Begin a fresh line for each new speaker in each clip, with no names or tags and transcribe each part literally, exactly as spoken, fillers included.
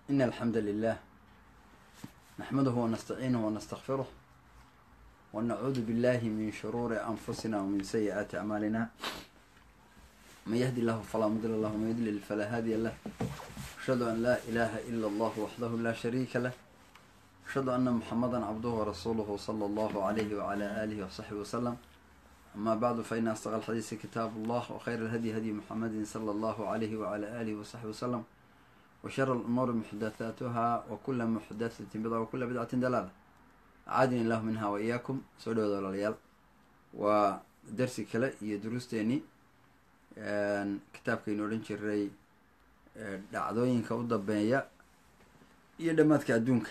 إن الحمد لله نحمده ونستعينه ونستغفره ونعوذ بالله من شرور أنفسنا ومن سيئات أعمالنا. من يهدي الله فلا مضل له ومن يضلل فلا هادي له. أشهد أن لا إله إلا الله وحده لا شريك له. أشهد أن محمدا عبده ورسوله صلى الله عليه وعلى آله وصحبه وسلم. أما بعد فإن أصدق الحديث كتاب الله وخير الهدي هدي محمد صلى الله عليه وعلى آله وصحبه وسلم وشر الأمور محدثاتها وكل محدثة بدعة وكل بدعة دلالة. عادني الله منها وإياكم. سؤال وليال ودرس كلا يدرس تاني كتاب كينورين شري دعوين كوضب بنيا يدمت كأدونك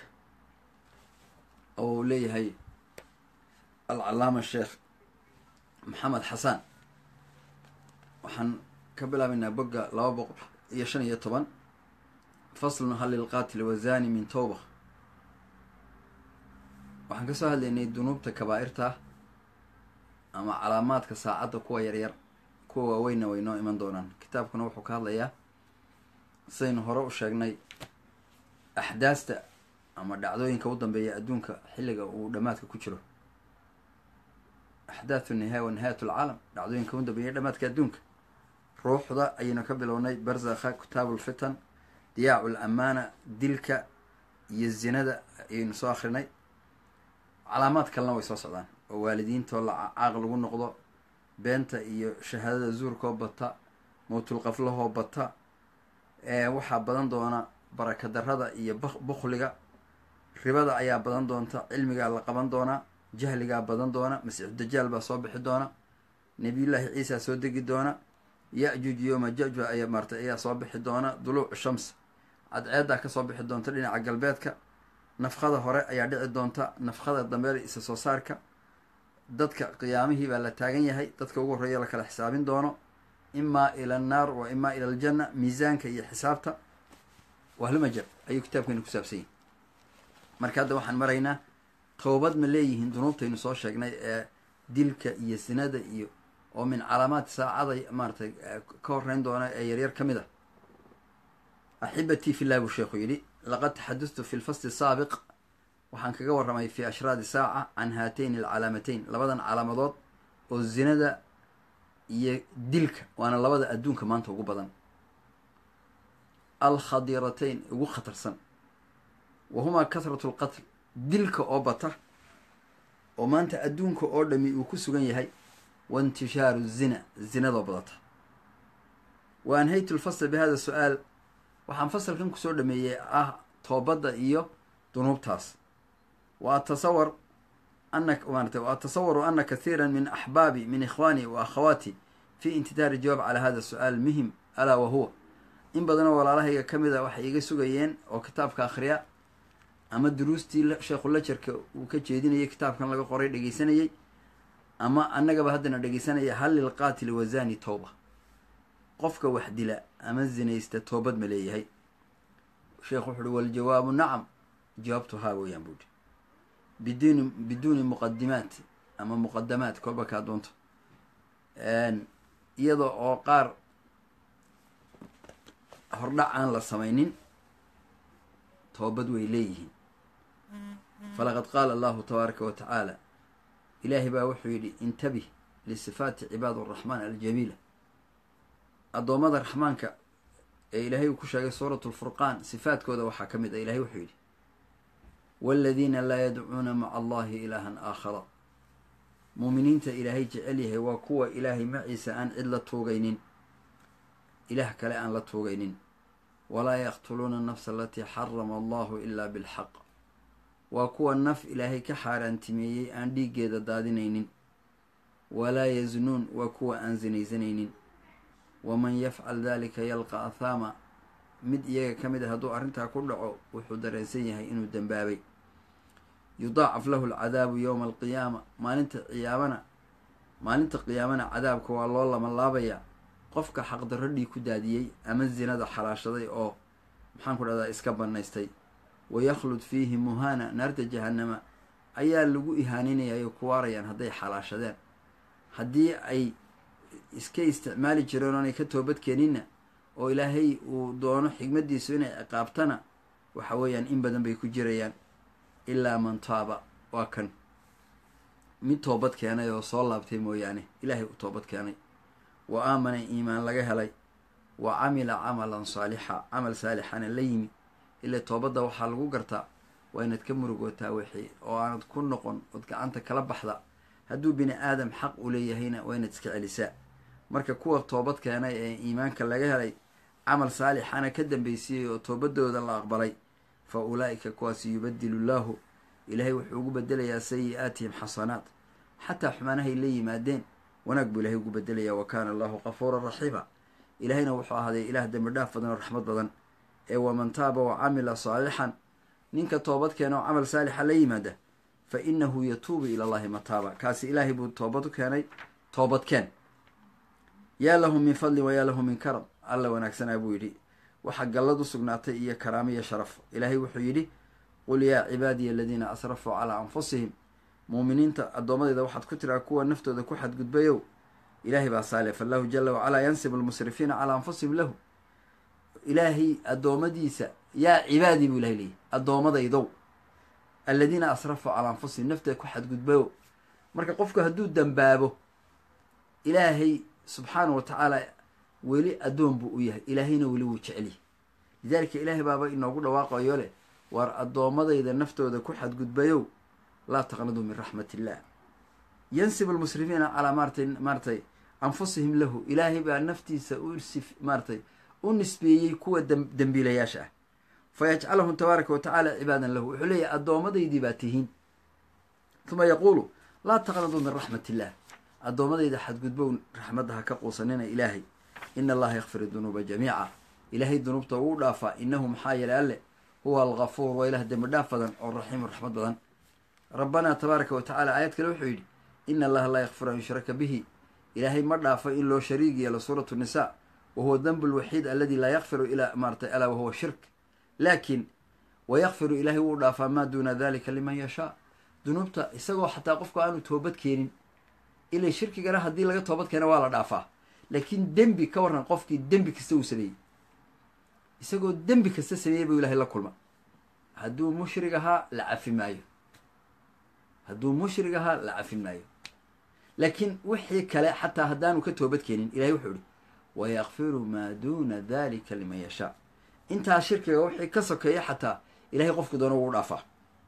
أو لي هي العلامة الشيخ محمد حسن وحن كبلا منا بقى لا بقى يشن يطبن فصل هل القاتل والزاني من توبة. waxaan ka soo hadlaynay dunuubta kabaa'irta ama calaamaadka saacadda kuwa yaryar kuwa waaweynna way noo iman doonaan. kitaabkuna wuxuu ka hadlayaa sidaynu hore u sheegnay axdaasta ama dhacdooyinka u dambeeya adduunka xilliga uu dhammaadka ku jiro. axdaathu nihaaya wa nihaayat alcaalam, dhacdooyinka u dambeeya dhammaadka adduunka. ruuxda ayaynu ka bilownay barzakha, kitaabulfitan, diyaacu lamaana, dilka iyo zinada ayaynu soo akrinay. calaamaad kalena way soo socdaan oo waalidiintoo la caaq lagu noqdo, beenta iyo shahaadada zuurkoo bata, mowtulqaflahoo bata, waxaa badan doona baraka darada iyo bukhliga, ribada ayaa badan doonta, cilmigaa la qaban doonaa, jahligaa badan doona, masiixu dajaal baa soo bixi doona, nabiyullaahi ciisa soo degi doona, ya-juuj iyo majajuj ayaa maartay ayaa soo bixi doona, duluucu shams cadceeddaa ka soo bixi doonta dhinaca galbeedka, nafkada hore ayaa dhici doonta, nafkada dambe isa soo saarka, dadka qiyaamihii baa la taagan yahay, dadka ugu horreeya la kala xisaabin doono, imaa ila annaar wa imaa ila aljanna, miisaanka iyo xisaabta wahlumajab ayuu kitaabkeenu ku saabsan yahay. marka hadda waxaan maraynaa toobad ma leeyihiin dunuubtaynu soo sheegnay ee dilka iyo sinada iyo oo min calaamaad saacaday maaratay ka horreyn doona ee yaryar ka mid a. axibatii fillah buu sheekhu yidhi laqad taxadudtu fi lfasli saabiq, waxaan kaga warramay fi ashraadi saaca can haatayn alcalaamatayn, labadan calaamadood oo zinada iyo dilka, waana labada adduunka maanta ugu badan, alkhadiratayn ugu khatarsan, wahumaa kathratu lqatl, dilka oo bata oo maanta adduunka oo dhami uu ku sugan yahay, waintishaaru zina, zinadoo badata. wa anhaytu lfasla bihada su-aal, waxaan fasalkan kusoo dhameeyey ah toobadda iyo dunuubtaas. wa atasawar ana maarata wa atasawaru ana kathiira min axbaabi min ikhwaani wa akhawaati fi intidaari jawaab calaa hada su-aal muhim alaa wahuwa, in badanoo walaalahayga ka mid a waxay iga sugayeen oo kitaabka akhriya ama duruustii sheekhu lajarka uu ka jeedinayay kitaabkan laga qoray dhegeysanayay, ama annagaba haddana dhegeysanaya, hal lilqaatili wazani towba, qofka wax dila ama zinaysta toobad ma leeyahay? sheekhu wuxu uhi waljawaabu nacam, jawaabtu haa weeyaan buuhi, biduuni biduuni muqadimaat ama muqadamaat kolba kaa doonto, iyada oo qaar hordhac aan la samaynin toobad way leeyihiin. falaqad qaala allahu tabaaraka wa tacaala, ilaahay baa wuxuu yidhi intabih lisifaati cibaad araxmaan aljamiila, addoommada raxmaanka ee ilaahay uu ku sheegay suuratu lfurqaan sifaadkooda waxaa ka mid a. ilahay wuxuu yidhi waaladiina laa yadcuuna maca allahi ilaahan aakhara, muuminiinta ilaahay jecel yahay waa kuwa ilaahay maciisa aan cid la tuugaynin, ilaah kale aan la tuugaynin, walaa yaqtuluuna anafsa alatii xarama allahu ilaa bilxaq, waa kuwa naf ilaahay ka xaaraantimeeyey aan dhiiggeeda daadinaynin, walaa yaznuun waa kuwa aan sinaysanaynin, waman yafcal dalika yalqa athaama, mid iyaga ka mid a hadduu arrintaa ku dhaco wuxuu dareensan yahay inuu dembaabay. yudaacaf lahu alcadaabu yowma alqiyaama, maalinta qiyaamana maalinta qiyaamana cadaabka waa loo lamalaabayaa qofka xaqdarro dhiig ku daadiyey ama zinada xalaashaday oo maxaan ku dhahdaa iska bannaystay. wayakhlud fiihi muhaana, naarta jahanama ayaa lagu ihaaninayay ku waarayaan hadday xalaashadeen. haddii ay iska isticmaali jireen oonay ka toobad keeninna oo ilaahay uu doono xigmaddiisu inay ciqaabtana waxa weeyaan in badan bay ku jirayaan ilaa man taaba waa kan mid toobad keenay oo soo laabtay mooyaane ilaahay u toobad keenay wa aamana iimaan laga helay wa camila camalan saalixa camal saalixana la yimi ila toobadda waxaa lagu gartaa waa inaad ka murugootaa wixii oo aanad ku noqon ood gacanta kala baxda hadduu bini aadam xaq u leeyahayna waa inaad iska celisaa marka kuwa toobad keenay ee iimaanka laga helay camal saalixana ka dambeysiyey oo toobadooda la aqbalay fa ulaa'ika kuwaasi yubadilu llaahu ilaahay wuxuu ugu bedelayaa sayi-aatihim xasanaat xataa xumaanahay la yimaadeen wanaag buu ilahay ugu bedelayaa wa kaana allahu qafuuran raxiima ilaahayna wuxuu ahaaday ilaah dembi dhaaf badan oo raxmad badan ee waman taaba wa camila saalixan ninka toobad keena oo camal saalixa la yimaada fa inahu yatuubu ila allahi mataaba kaasi ilaahay buu toobad u keenay toobad keen yaa lahu min fadlin wa yaa lahu min karam alla wanaagsanaa buu yidhi waxaa gallad u sugnaatay iyo karaamo iyo sharaf ilaahay wuxuu yidhi qul yaa cibaadiya aladiina asrafuu calaa anfusihim muuminiinta addoommadeyda waxaad ku tiraa kuwa naftooda ku xadgudbayow ilaahay baa saale fallaahu jala wacalaa yansibu almusrifiina calaa anfusihim lahu ilaahay addoommadiisa yaa cibaadii buu ilahay leeyahy addoommadaydow aladiina asrafuu calaa anfusihim naftooda ku xadgudbayow marka qofku hadduu dambaabo ilaahay subxaana wa tacaala weli addoon buu u yahay ilaahayna weli wuu jecelyahy lidaalika ilaahay baaba inoogu dhawaaqayo leh waar addoommadayda naftooda ku xadgudbayow laa taqnaduu min raxmat illah yansibu almusrifiina calaa maaratay maaratay anfusihim lahu ilaahay baa naftiisa u maaratay u nisbeeyey kuwa dembiilayaasha ah fa yajcalahum tabaaraka wa tacaala cibaadan lahu wuxuu leeyahay addoomadaydii baa tihiin uma yaquulu laa taqnaduu min raxmat illah addoommadayda xadgudbow raxmadda ha ka quusanina ilaahay ina allaha yakfir dunuuba jamiica ilaahay dunuubta uu dhaafaa inahu maxaa yeelay alle huwa algafuur waa ilaah dembi dhaaf badan oo raxiimu raxmad badan rabbanaa tabaaraka wa tacala aayad kale wuxuu yidhi ina allaha laa yakfiru an yushraka bihi ilaahay ma dhaafo in loo shariig yeelo suuratu nisaa wa huwa danbu lwaxiid aladi laa yakfiru ilaa maaratay alaa wahuwa shirk laakiin wayakfiru ilaahay wuu dhaafaa maa duuna dalika liman yashaa dunuubta isagoo xataa qofka aanu toobad keenin ilay shirkigana haddii laga toobad keena waa la dhaafaa laakiin dembi ka warran qofkii dembi kasta uu sameeyey isagoo dembi kasta sameeyey buu ilaahay la kulma hadduu mushrig ahaa la cafi maayo hadduu mushrig ahaa la cafin maayo laakiin wixii kale xataa haddaanu ka toobad keenin ilahay wuxuu ihi wayakfiru maa duuna dalika liman yashaa intaa shirkiga wixii ka sokeeya xataa ilahay qofku doono ugu dhaafaa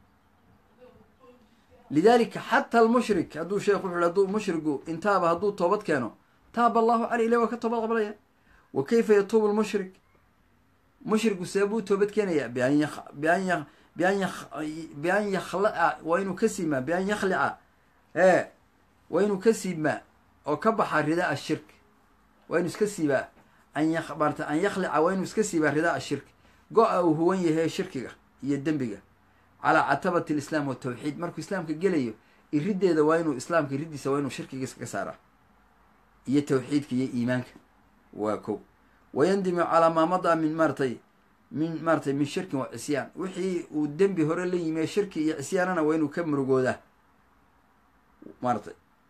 lidalika xataa almushrik hadduu sheekhu wuxu hadduu mushrigu intaaba hadduu toobad keeno taaba allahu caley ilahi waa ka toobad qablaya wa kayfa yatuubu lmushrik mushrigu see buu toobad keenayaa bian y bian y bian y bian yakhlaca waa inuu ka siimaa bian yakhlica ee waa inuu ka siibmaa oo ka baxa ridaa ashirk waa inuu iska siibaa an y maarata an yakhlica waa inuu iska siibaa ridaa ashirk go-a uu huwan yahay shirkiga iyo dembiga calaa catabati alislaam watawxiid markuu islaamka gelayo iriddeeda waa inuu islaamka iriddiisa waa inuu shirkigiisa ka saaraa iyo tawxiidka iyo iimaanka waa kow wayandimu calaa maa madaa min maaratay min maaratay min shirkin wa cisyaan wixii uu dembi hore la yimi shirki iyo cisyaanana waa inuu ka murugoodaa maaratay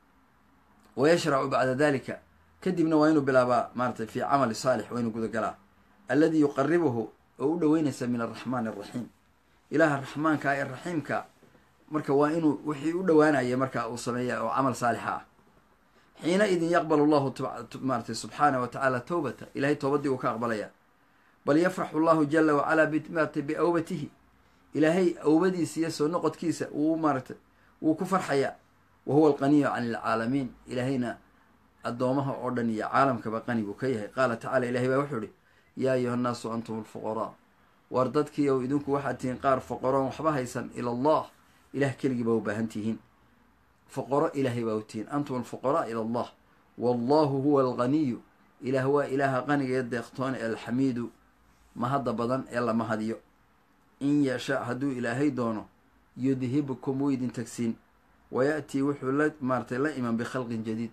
wayashracu bacda dalika kadibna waa inuu bilaabaa maaratay fii camali saalix waa inuu gudagalaa alladii yuqaribuhu oo u dhoweynaysa min araxmaani araxiim ilaaha raxmaanka ee raxiimka marka waa inuu wixii u dhowaanaya markaa uu sameeya oo camal saalixa ah xiina idin yaqbalu llahu maaratay subxaana wa tacaala towbata ilahay toobadii uu ka aqbalaya bal yafraxu llahu jala wacalaa bmaratay biawbatihi ilaahay awbadiisa iyo soo noqodkiisa uu maaratay wuu ku farxayaa wa huwa alqaniyu can alcaalamiin ilaahayna addoomaha oo dhan iyo caalamkaba qani buu ka yahay qaala tacala ilahay baa wuxuu ihi yaa ayuha nnaasu antum alfuqaraa waar dadkii ow idinku waxaad tihiin qaar foqoroon waxba haysan ila allah ilah keligii baa u baahan tihiin foqoro ilaahay baa u tihiin antum alfuqaraa ila allah wallahu huwa alganiyu ilaah waa ilaaha qaniga ee deeqtoon ee alxamiidu mahadda badan ee la mahadiyo in yasha hadduu ilaahay doono yudhibkum wuu idin tagsiin wayaأtii wuxuu la maaratay la iman bikhalqin jadiid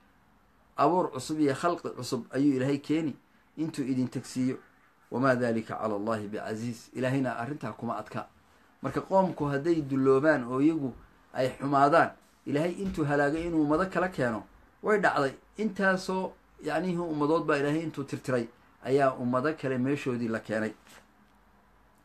abuur cusub iyo khalqi cusub ayuu ilaahay keeni intuu idin tagsiiyo wamaa dalika cala allahi bicasiiz ilaahayna arrintaa kuma adka marka qoomku hadday dulloobaan oo iyagu ay xumaadaan ilaahay intuu halaagay inuu ummado kala keeno way dhacday intaasoo yacnihii ummadood baa ilaahay intuu tirtiray ayaa ummado kale meeshoodii la keenay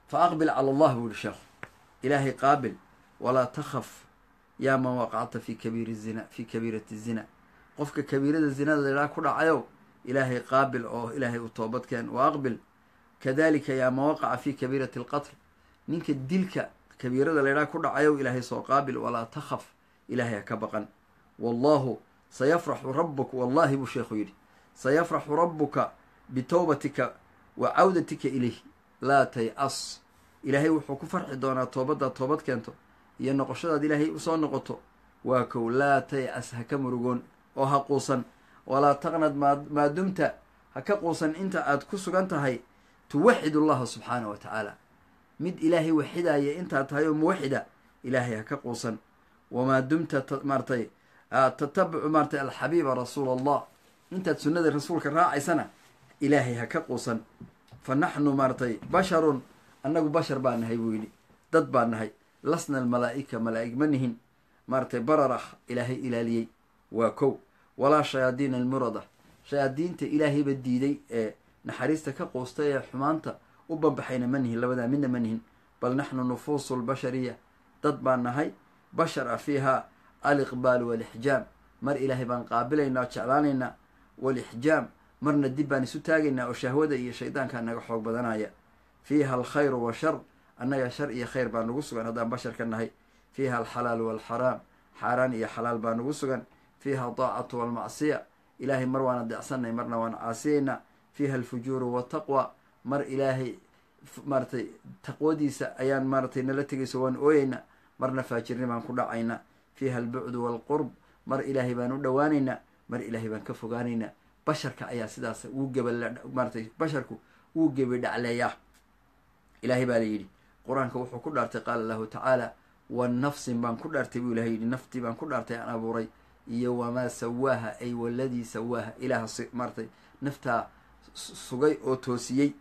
fa aqbil cala allah buu yihi sheekhu ilaahay qaabil walaa takhaf yaa man waqacta fi kabiiri zina fi kabiirati zina qofka kabiirada zinada laydhaha ku dhacayow ilaahay qaabil oo ilaahay u toobadkeen wa aqbil kadalika yaa man waqaca fi kabiirati alqatl ninka dilka kabiirada laydhaha ku dhacayow ilaahay soo qaabil walaa takhaf ilaahay ha ka baqan wallahu sayafraxu rabuka wallahi buu sheekhu yidhi sayafraxu rabuka bitowbatika wa cawdatika ilayh laa tay-as ilaahay wuxuu ku farxi doonaa toobaddaad toobad keento iyo noqoshadaad ilaahay usoo noqoto waa kow laa tay-as ha ka murugoon oo ha quusan walaa taqnad maa dumta ha ka quusan inta aad ku sugan tahay tuwaxid allaha subxaana wa tacaala mid ilaahay waxidaya intaad tahay oo muwaxida ilaahay ha ka quusan wamaa dumta maaratay tatabucu maaratay alxabiiba rasuula allah intaad sunnada rasuulka raacaysana ilaahay ha ka quusan fa naxnu maaratay basharun annagu bashar baa nahay buu yidhi dad baa nahay lasna almalaa'ika malaa'ig ma nihin maaratay bararah ilaahay ilaaliyey waa kow walaa shayaadiina almurada shayaadiinta ilaahayba diiday ee naxariista ka quusta ee xumaanta u banbaxayna ma nihin labadaa midna ma nihin bal naxnu nufuusu lbashariya dad baan nahay bashar ah fiiha aliqbaal walixjaam mar ilaahay baan qaabilaynaa oo jeclaanaynaa walixjaam marna dib baan isu taagaynaa oo shahwada iyo shaydaankaa naga xoog badanaya fiiha alkhayru washar annaga shar iyo khayr baa nagu sugan haddaan bashar ka nahay fiiha alxalaalu waalxaraam xaaraan iyo xalaal baa nagu sugan fiiha daacatu walmacsiya ilaahay mar waan adeecsanay marna waan caasiyaynaa fiiha alfujuuru waltaqwa mar ilaahay maaratay taqwadiisa ayaan maaratay nala tegayso waan ooyeynaa marna faajirni baan ku dhacaynaa fiiha albucdu waalqurb mar ilaahay baan u dhowaanaynaa mar ilaahay baan ka fogaanaynaa basharka ayaa sidaas wuu geba maaratay basharku wuu gebi dhacleeyaa ilaahay baa la yidhi qur-aanka wuxuu ku dhaartay qaala allahu tacaala wa nafsin baan ku dhaartay buu ilahay yidhi naftii baan ku dhaartay aan abuuray iyo wamaa sawaaha ay waladii sawaaha ilaaha maaratay naftaa sugay oo toosiyey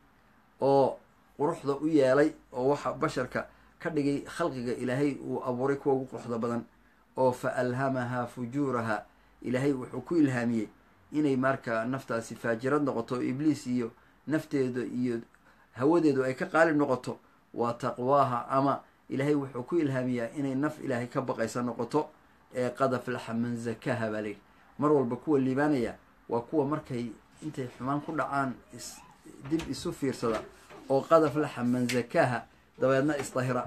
oo quruxda u yeelay oo waxa basharka ka dhigay khalqiga ilaahay uu abuuray kuwa ugu quruxda badan oo fa alhamahaa fujuuraha ilaahay wuxuu ku ilhaamiyey inay marka naftaasi faajirad noqoto ibliis iyo nafteeda iyo hawadeedu ay ka qaalib noqoto waa taqwaaha ama ilaahay wuxuu ku ilhaamiyaa inay naf ilaahay ka baqaysa noqoto ee qad aflaxa man zakaha baa layidhi mar walba kuwa liibaanaya waa kuwa markay intay xumaan ku dhacaan dib isu fiirsada oo qad aflaxa man zakaha dabeedna isdahira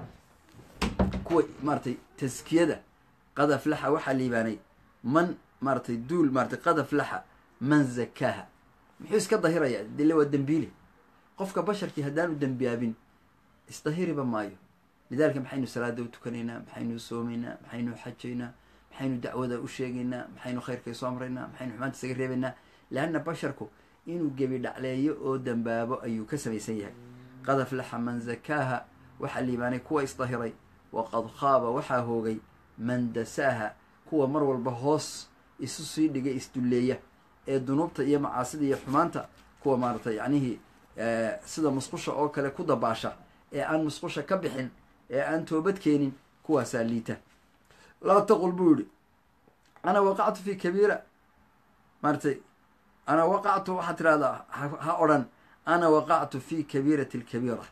kuwa maaratay taskiyada qad aflaxa waxaa liibaanay man maaratay duul maaratay qad aflaxa man zakaha muxuu iska dahirayaa dile waa dembiile qofka basharkii haddaanu dembiyaabin isdahiriba maayo lidaalika maxaynu salaada u tukanaynaa maxaynu soomaynaa maxaynu xajaynaa maxaynu dacwada u sheegaynaa maxaynu khayrka isu amraynaa maxaynu xumaanta isaga reebaynaa leanna basharku inuu gebi dhacleeyo oo dambaabo ayuu ka samaysan yahay qad aflaxa man zakaaha waxaa liibaanay kuwa isdahiray waqad khaaba waxaa hoogay man dasaaha kuwa mar walba hoos isu sii dhigay isdulleeya ee dunuubta iyo macaasida iyo xumaanta kuwa maaratay yacnihii sida musqusha oo kale ku dabaasha ee aan musqusha ka bixin ee aan toobad keenin kuwaasaa liita laa taqul buu yihi ana waqactu fi kabiira maaratay ana waqactu waxaad tirahdaa ha odhan ana waqactu fi kabiirati lkabiira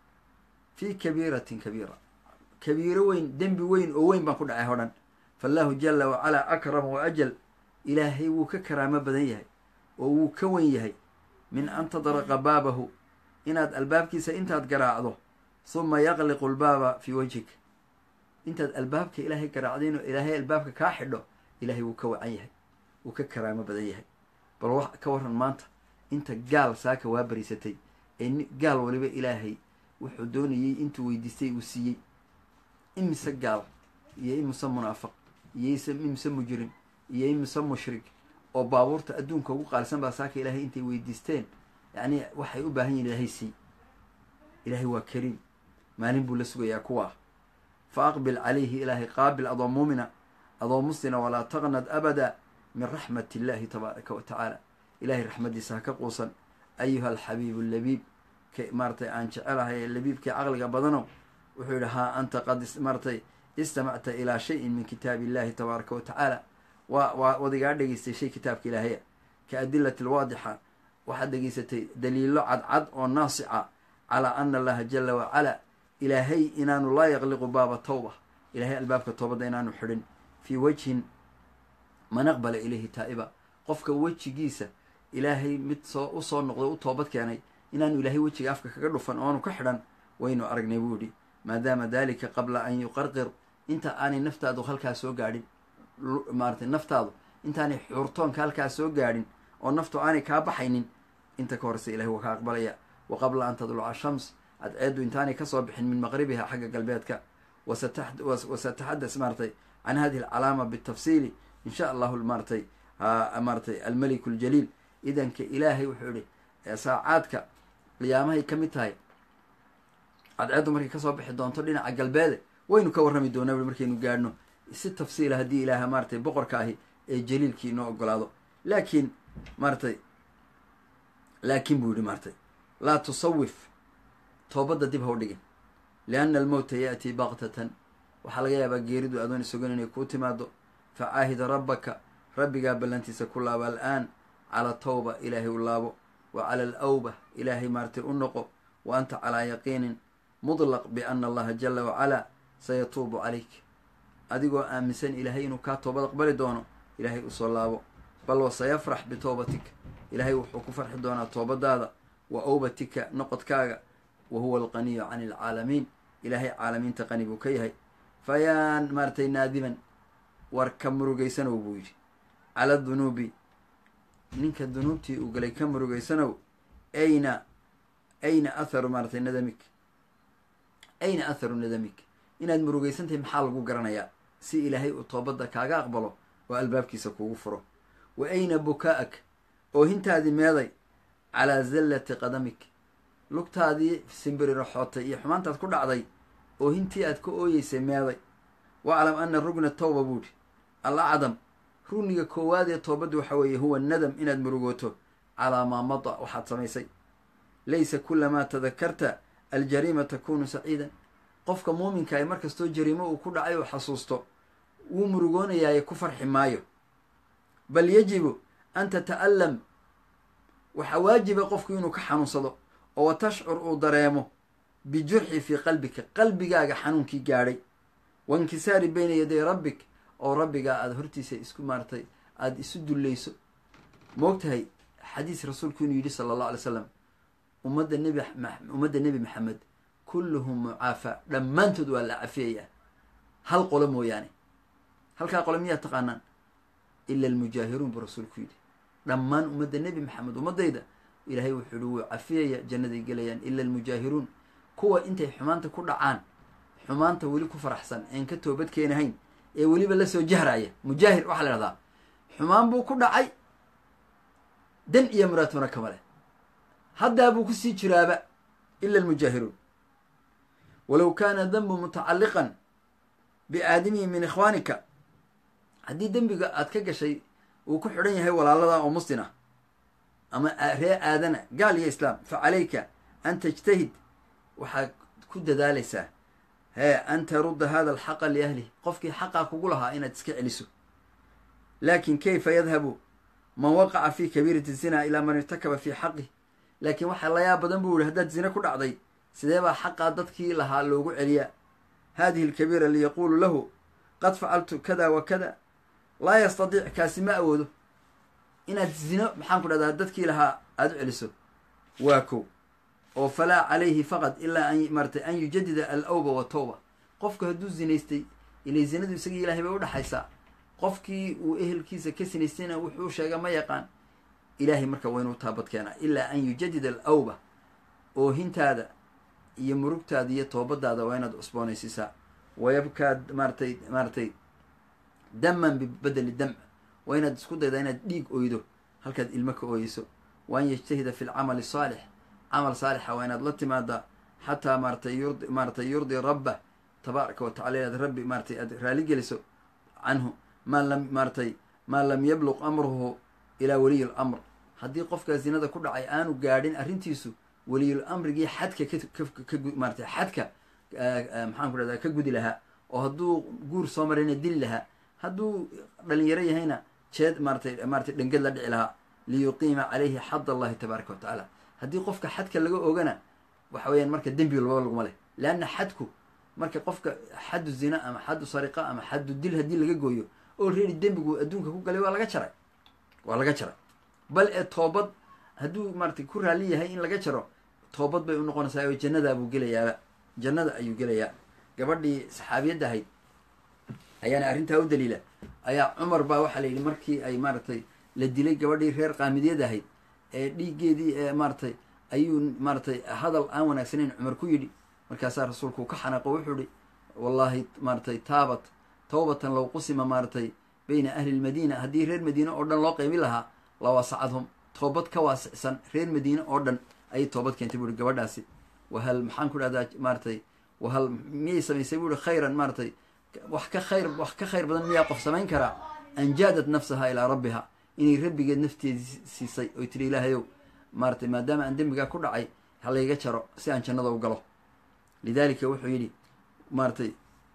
fi kabiiratin kabiira kabiiro weyn dembi weyn oo weyn baan ku dhacay hodhan faallahu jala wacalaa akram wa ajal ilaahay wuu ka karaamo badan yahay oo wuu ka wen yahay min an tadraqa baabahu inaad albaabkiisa intaad garaacdo huma yaqliqu lbaaba fii wajhik intaad albaabka ilaahay garaacdeen oo ilaahay albaabka kaa xidho ilaahay wuu ka wacan yahay wuu ka karaamo badan yahay bal wax ka waran maanta inta gaal saaka waa bariisatay ee gaal waliba ilaahay wuxuu doonayey intuu weydiistay uu siiyey imise gaal iyo imise munaafiq iyo imise mujrim iyo imise mushrik oo baabuurta adduunka ugu qaalisan baa saaka ilaahay intay weydiisteen yacni waxay u baahan yihin ilaahay sii ilaahay waa kariim maalin buu la sugayaa kuwaa fa aqbil calayhi ilaahay qaabil adoo muumina adoo muslina walaa taqnad abada min raxmat illahi tabaaraka wa tacaala ilaahay raxmaddiisa ha ka quusan ayuha alxabiibu labiib k maaratay aan jecelahay ee labiibkii caqliga badano wuxuu yidhi haa anta qad maaratay istamacta ilaa shayin min kitaabi illahi tabaaraka wa tacaala waa waa wadigaa dhegaystay shay kitaabka ilaahaya ka adilati alwaadixa waxaad dhegaysatay daliilo cadcad oo naasica calaa ana allaha jala wacala ilaahay inaanu laa yaqliqu baaba tawba ilaahay albaabka toobadda inaanu xidhin fii wajhin man aqbala ilayhi taa'iba qofka wejigiisa ilaahay mid soo usoo noqdo u toobad keenay inaanu ilaahay wejiga afka kaga dhufan oanu ka xidhan waynu aragnay buu yidhi maadaama dalika qabla an yuqarqir inta aanay naftaadu halkaa soo gaadhin maaratay naftaadu intaanay xuurtoonka halkaa soo gaadhin oo naftu aanay kaa baxaynin inta ka horeysa ilahay waa ka aqbalaya wa qabla an tadluca shams cadceeddu intaanay kasoo bixin min maqribiha xagga galbeedka wasataxadas maaratay can hadihi alcalaama bitafsiili in sha allahu maaratay maaratay almaliku ljaliil idanka ilaahay wuxuu yihi saacaadka qiyaamahay ka mid tahay cadceeddu markay kasoo bixi doonto dhinaca galbeede waynu ka warrami doonaa ui markaynu gaadhno si tafsiila haddii ilaaha maaratay boqorka ahi ee jaliilkii inoo ogolaado laakiin maaratay laakiin buu yihi maaratay laa tusawif toobadda dib ha u dhigin lianna almowta ya'tii baktatan waxaa laga yaabaa geeridu adoon isogan inay kuu timaado facaahida rabbaka rabbigaa ballantiisa ku laabo al'aan cala tawba ilaahay u laabo wa cala alawba ilaahay maaratay u noqo wa anta calaa yaqiinin mudlaq biana allaha jala wacalaa sayatuubu calayk adigoo aaminsan ilaahay inuu kaa toobad aqbali doono ilaahay usoo laabo bal wa sayafrax bitowbatika ilaahay wuxuu ku farxi doonaa toobadaada wa awbatika noqodkaaga wa huwa alqaniyu cani alcaalamiin ilaahay caalamiinta qani buu ka yahay fayaan maaratay naadiman war ka murugaysanow buu yidhi cala dunuubi ninka dunuubtii uu galay ka murugaysanow ayna ayna atharu maaratay nadamik ayna atharu nadamik inaad murugaysantahay maxaa lagu garanayaa si ilaahay uu toobadda kaaga aqbalo oo albaabkiisa kuugu furo wa ayna bukaa'ak oohintaadii meeday calaa zallati qadamik lugtaadii simbiri raxootay iyo xumaantaad ku dhacday oohintii aad ka ooyeysay meeday waclam ana rugna tawba buudhi al acdam rugniga koowaad ee toobaddu waxa weeye huwa nadam inaad murugooto calaa maa mada waxaad samaysay laysa kulamaa tadakarta aljariima takunu saciidan qofka muuminka ay mar kastoo jariimo uu ku dhacay oo xasuusto wuu murugoonayaaye ku farxi maayo bal yajibu an tata'allam waxaa waajiba qofku inuu ka xanuunsado oo wa tashcur uu dareemo bijurxi fii qalbika qalbigaaga xanuunkii gaadhay wa inkisaari bayna yaday rabbik oo rabbigaa aada hortiisa isku maaratay aada isu dullayso moogtahay xadiis rasuulku inuu yidhi sala allahu alay slam ummadda nebi ummadda nebi maxamed kulluhum mucaafa dhammaantood waa la cafiyayaa hal qolo mooyaane halkaa qole miyaa taqaanaan ila almujaahiruun buu rasuulku yidhi dhammaan ummadda nebi maxamed ummaddayda ilaahay wuxuu yihi wuu cafiyaya jannaday gelayaan ila almujaahiruun kuwa intay xumaanta ku dhacaan xumaanta weli ku faraxsan een ka toobad keenahayn ee weliba lasoo jahraya mujaahir waxaa la dhahdaa xumaan buu ku dhacay dan iyo muraatuna kama leh haddaa buu kusii jiraaba ila almujaahiruun walow kaana danbu mutacalliqan biaadamihi min ikhwaanika haddii dembiga aad ka gashay uu ku xidhan yahay walaalada oo muslim ah ama ree aadana gaal iyo islaam fa calayka an tajtahid waxaad ku dadaalaysaa hee an tarudda hada alxaqa liahlih qofkii xaqaa kugu lahaa inaad iska celiso laakin kayfa yadhabu man waqaca fi kabiirati zina ilaa man irtakaba fii xaqih laakiin waxaa layaab badan buu yihi haddaad zine ku dhacday sidee baa xaqaa dadkii lahaa loogu celiyaa hadihi alkabiira liyaquulu lahu qad facaltu kada wa kada laa yastadiic kaasi ma awoodo inaad zino maxaan ku dhahdaa dadkii lahaa aada u celiso waa kow oo falaa calayhi faqad ilaa an maratay an yujadida alawba watawba qofku hadduu zinaystay ilay zinadu isagii ilahay bay udhaxaysaa qofkii uu ehelkiisa ka sinaystayna wuxuu sheega ma yaqaan ilaahay marka waynuu taabad keenaa ilaa an yujadida alawba oohintaada iyo murugtaada iyo toobadaada waa inaad cusboonaysiisaa wayabkaad maaratay maaratay daman bibadeli dam waa inaad isku daydaa inaad dhiig oydo halkaad ilmo ka ooyeyso wa an yajtahida fi lcamali saalix camal saalixa waa inaad la timaadaa xataa maaratay yurd maaratay yurdi rabba tabaaraka wa tacala inaad rabbi maaratay aad raaligeliso canhu maa lam maaratay maa lam yabluq amruhu ilaa waliyi lamr haddii qofkaa zinada ku dhacay aanu gaadhin arrintiisu weliyul amrigii xadka ka maaratay xadka maxaan ku dhahdaa ka gudi lahaa oo hadduu guur soo marayna dili lahaa hadduu dhalinyaro yahayna jeed maaratay maaratay dhangad la dhici lahaa liyuqiima calayhi xad allahi tabaaraka wa tacaala haddii qofka xadka laga ogana waxa weeyaan marka dembi walbaba laguma leh leanna xadku marka qofka xaddu zina ama xaddu sariqa ama xaddu dil haddii laga gooyo oo reeri dembigu adduunka ku galay waa laga jaray waa laga jaray bal ee toobad hadduu maaratay ku raalli yahay in laga jaro toobad bay u noqonaysaa oo jannadaa buu gelayaaba jannada ayuu gelayaa gabadhii saxaabiyadda ahayd ayaana arrintaa u daliila ayaa cumar baa waxaa la yidhi markii ay maaratay la dilay gabadhii reer qaamidyada ahayd ee dhiiggeedii ee maaratay ayuu maaratay hadal aan wanaagsaneyn cumar ku yidhi markaasaa rasuulku ka xanaaqo wuxuu ihi wallaahi maaratay taabat tawbatan low qusima maaratay bayna ahli lmadiina haddii reer madiine oo dhan loo qaybi lahaa la waasacadhum toobad ka waasicsan reer madiine oo dhan ayay toobad keentay buu ihi gabadhaasi wahal maxaan ku dhahdaa maaratay wahal miyay samaysay buu ihi khayran maaratay wax ka khayr wax ka khayr badan miyaa qof samayn karaa an jaadat nafsaha ilaa rabbiha inay rabbigeed nafteedi siisay oy tiri ilaahayow maaratay maadaama aan dembigaa ku dhacay halayga jaro si aan jannada u galo lidalika wuxuu yidhi maaratay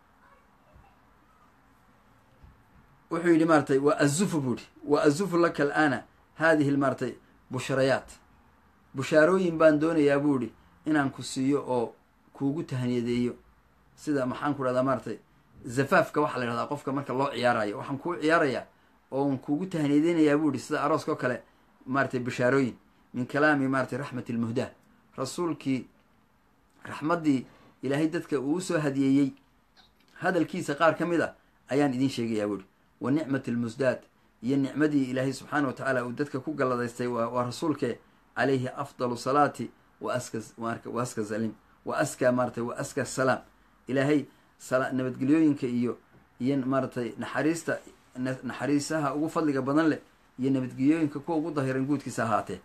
wuxuu yidhi maaratay wa azufu buu ihi wa azufu laka alaana haadihi maaratay bushrayaat bushaarooyin baan doonayaa buu ihi inaan ku siiyo oo kuugu tahniyadeeyo sida maxaan ku dhahdaa maaratay zafaafka waxaa la yhahdaa qofka marka loo ciyaarayo waxaan kuu ciyaarayaa oon kuugu tahniyadeynayaa buu ihi sida arooska oo kale maaratay bushaarooyin min kalaami maaratay raxmati lmuhdaa rasuulkii raxmaddii ilaahay dadka uu usoo hadiyeeyey hadalkiisa qaar ka mid a ayaan idiin sheegayaa buuhi wa nicmati lmusdaad iyo nicmadii ilaahay subxaana wa tacaala uu dadka ku galladaystay waa rasuulke calayhi afdalu salaati wa aska wa aska salim wa askaa maaratay wa aska salaam ilaahay nabadgelyooyinka iyo iyo maaratay naxariista naxariisaha ugu fadliga badan leh iyo nabadgelyooyinka kuwa ugu dahiran guudkiisa ahaatee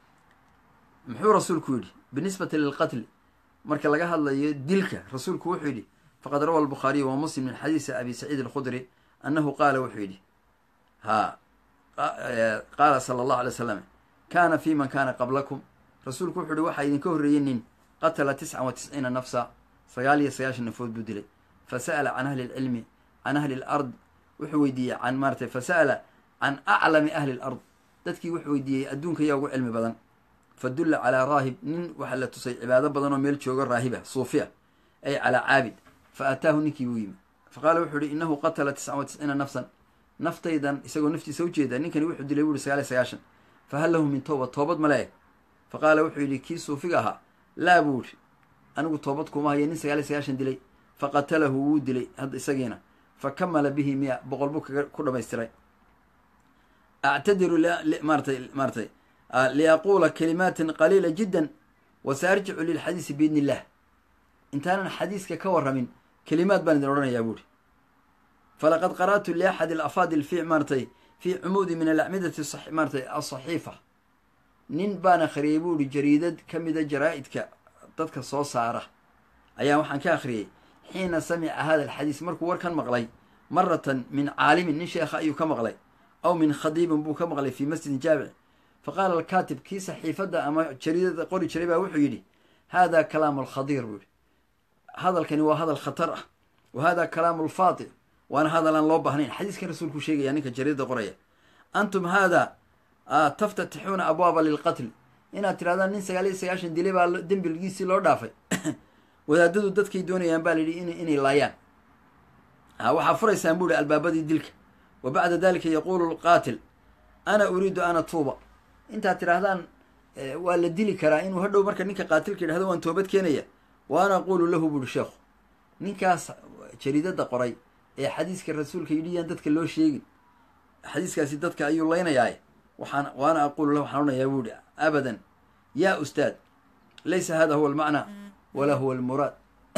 muxuu rasuulku yidhi binisbati lilqatli marka laga hadlayo dilka rasuulku wuxuu yidhi faqad rawa albukhaariyu wa muslim min xadiisi abi saciid alkhudri annahu qaala wuxuu yidhi ha qaala sala allahu alay slam kaana fi man kaana qablakum rasuulku wuxuu yihi waxaa idinka horreeyey nin qatala tiscan wa tisciina nafsa sagaal iyo sagaashan nafood buu dilay fasa'ala can ahli lcilmi can ahli lard wuxuu weydiiyey can maaratay fasa'ala can aclami ahli lard dadkii wuxuu weydiiyey adduunka yaa ugu cilmi badan fadulla calaa raahib nin waxaa la tusay cibaado badan oo meel joogo raahiba suufiya ay calaa caabid fa aataahu ninkii buu yimi fa qaala wuxuu ihi inahu qatala tiscan wa tisciina nafsan naftaydan isagoo naftiisa ujeeda ninkani wuxuu dilay buu ihi sagaal iyo sagaashan fa hal lahu min tooba toobad ma le-eg fa qaala wuxuu yidhi kii suufiga ahaa laa buu ihi anigu toobad kuma hayo nin sagaal iyo sagaashan dilay fa qatalahu wuu dilay hadda isagiina fa kamala bihi miya boqol buu kaga ku dhamaystiray actadiru maaratay maaratay liyaquula kalimaatin qaliila jiddan wa saarjicu lilxadiisi biidni illah intaanan xadiiska ka warramin kelimaad baan idin odhanayaa buuhi falaqad qara'tu liaxadi alafaadil fi maaratay fii cumuudi min alacmidati maaratay asaxiifa nin baan akhriyey buuhi jariidad ka mida jaraa-idka dadka soo saara ayaa waxaan ka akhriyey xiina samica hada alxadiis markuu warkan maqlay maratan min caalimin nin sheekha ayuu ka maqlay aw min khadiibin buu ka maqlay fii masjidin jaabic fa qaala alkaatib kii saxiifadda ama jariidada qori jiray baa wuxuu yidhi hada kalaamu alkhadiir buu yihi hadalkani waa hadal khatar ah wa hada kalaamu alfaati waana hadal aan loo baahnayn xadiiskan rasuulkuu sheegaya ninka jariidada qoraya antum haada taftatixuuna abwaaba lilqatl inaad tirahdaan nin sagaal iyo sagaashan dilay baa dembilgiisii loo dhaafay wadaadadu dadkay doonayaan baa layidhi in inay laayaan waxaa furaysaan bu ihi albaabadii dilka wa bacda dalika yaquulu lqaatil ana uriidu ana tuuba intaad tidhaahdaan waa la dili karaa inuu hadhow marka ninka qaatilka yidhahdo waan toobad keenaya wa ana aquulu lahu buuhi sheekhu ninkaas jariidada qoray ee xadiiska rasuulka yidhi yaan dadka loo sheegin xadiiskaasi dadka ayuu laynayaaye waxaan waana aquulu lahu waxaan odhanayaa buuhi abadan yaa ustaad laysa hada huwa almacnaa walaa huwa almuraad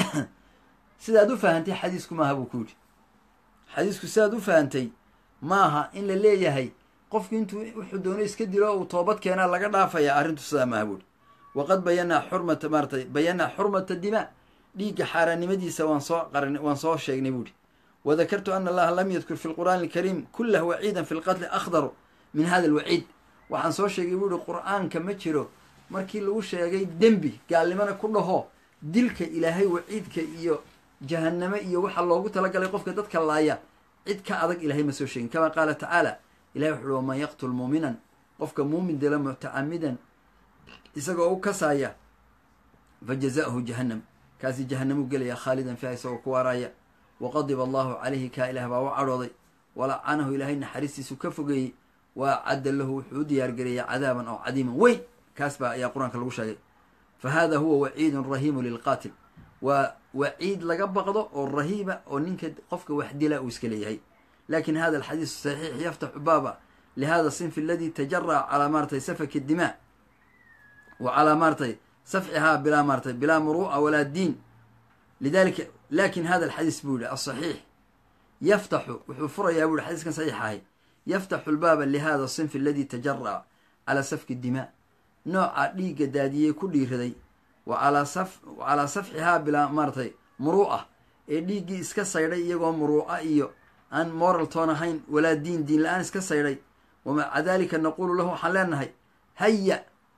sidaad u fahantay xadiisku maaha buu ku yidhi xadiisku sidaad u fahantay maaha in la leeyahay qofku intuu wuxuu doono iska dilo uu toobad keenaa laga dhaafaya arrintu sidaa maaha buuhi waqad bayanaa xurmata maaratay bayanaa xurmata dimaa dhiigga xaaraannimadiisa waan soo qaran waan soo sheegnay buuhi wadakartu ana allaha lam yadkur fi lqur'aani alkariim kullah waciidan fi lqatli akhdaru min hada alwaciid waxaan soo sheegay buuhi qur-aanka ma jiro markii lagu sheegay dembi gaalnimana ku dhaho dilka ilaahay waciidka iyo jahaname iyo waxaa loogu talagalay qofka dadka laaya cid ka adag ilaahay ma soo sheegin kama qaala tacaala ilahay wuxu uhi waman yaqtul muuminan qofka muumin dila mutacamidan isagoo u kasaaya fajaza'ahu jahannam kaasi jahanamuu gelaya khaalidan fiiha isagoo ku waaraaya waqadiba allahu calayhi kaa ilaah baa u cadhooday walacanahu ilaahay naxariistiisu ka fogeeyey wa acadda lahu wuxuu u diyaargareeyay cadaaban oo cadiiman weyn kaas baa ayaa qur-aanka lagu sheegay fa hada huwa waciidun rahiimu lilqaatil waa waciid laga baqdo oo rahiiba oo ninka qofka wax dila uu iska leeyahay lakin hada alxadiisu saxiix yaftaxu baaba lihada sinfi aladi tajara'a calaa maaratay safaki dimaa wa calaa maaratay safcihaa bilaa maaratay bilaa muru'a walaa diin lidalika lakin hada alxadiis buu yihi asaxiix yaftaxu wuxuu furayaa buu yihi xadiiskan saxiix ahay yaftaxu lbaaba lihada sinfi aladi tajara'a calaa safki dimaa nooca dhiigga daadiyey ku dhiiraday wa calaa saf calaa safxihaa bilaa maaratay muru'a ee dhiiggii iska saydhay iyagoo muru'a iyo aan moral toon ahayn walaa diin diin la-aan iska saydhay wamaca dalika naqulu lahu waxaan leenahay haya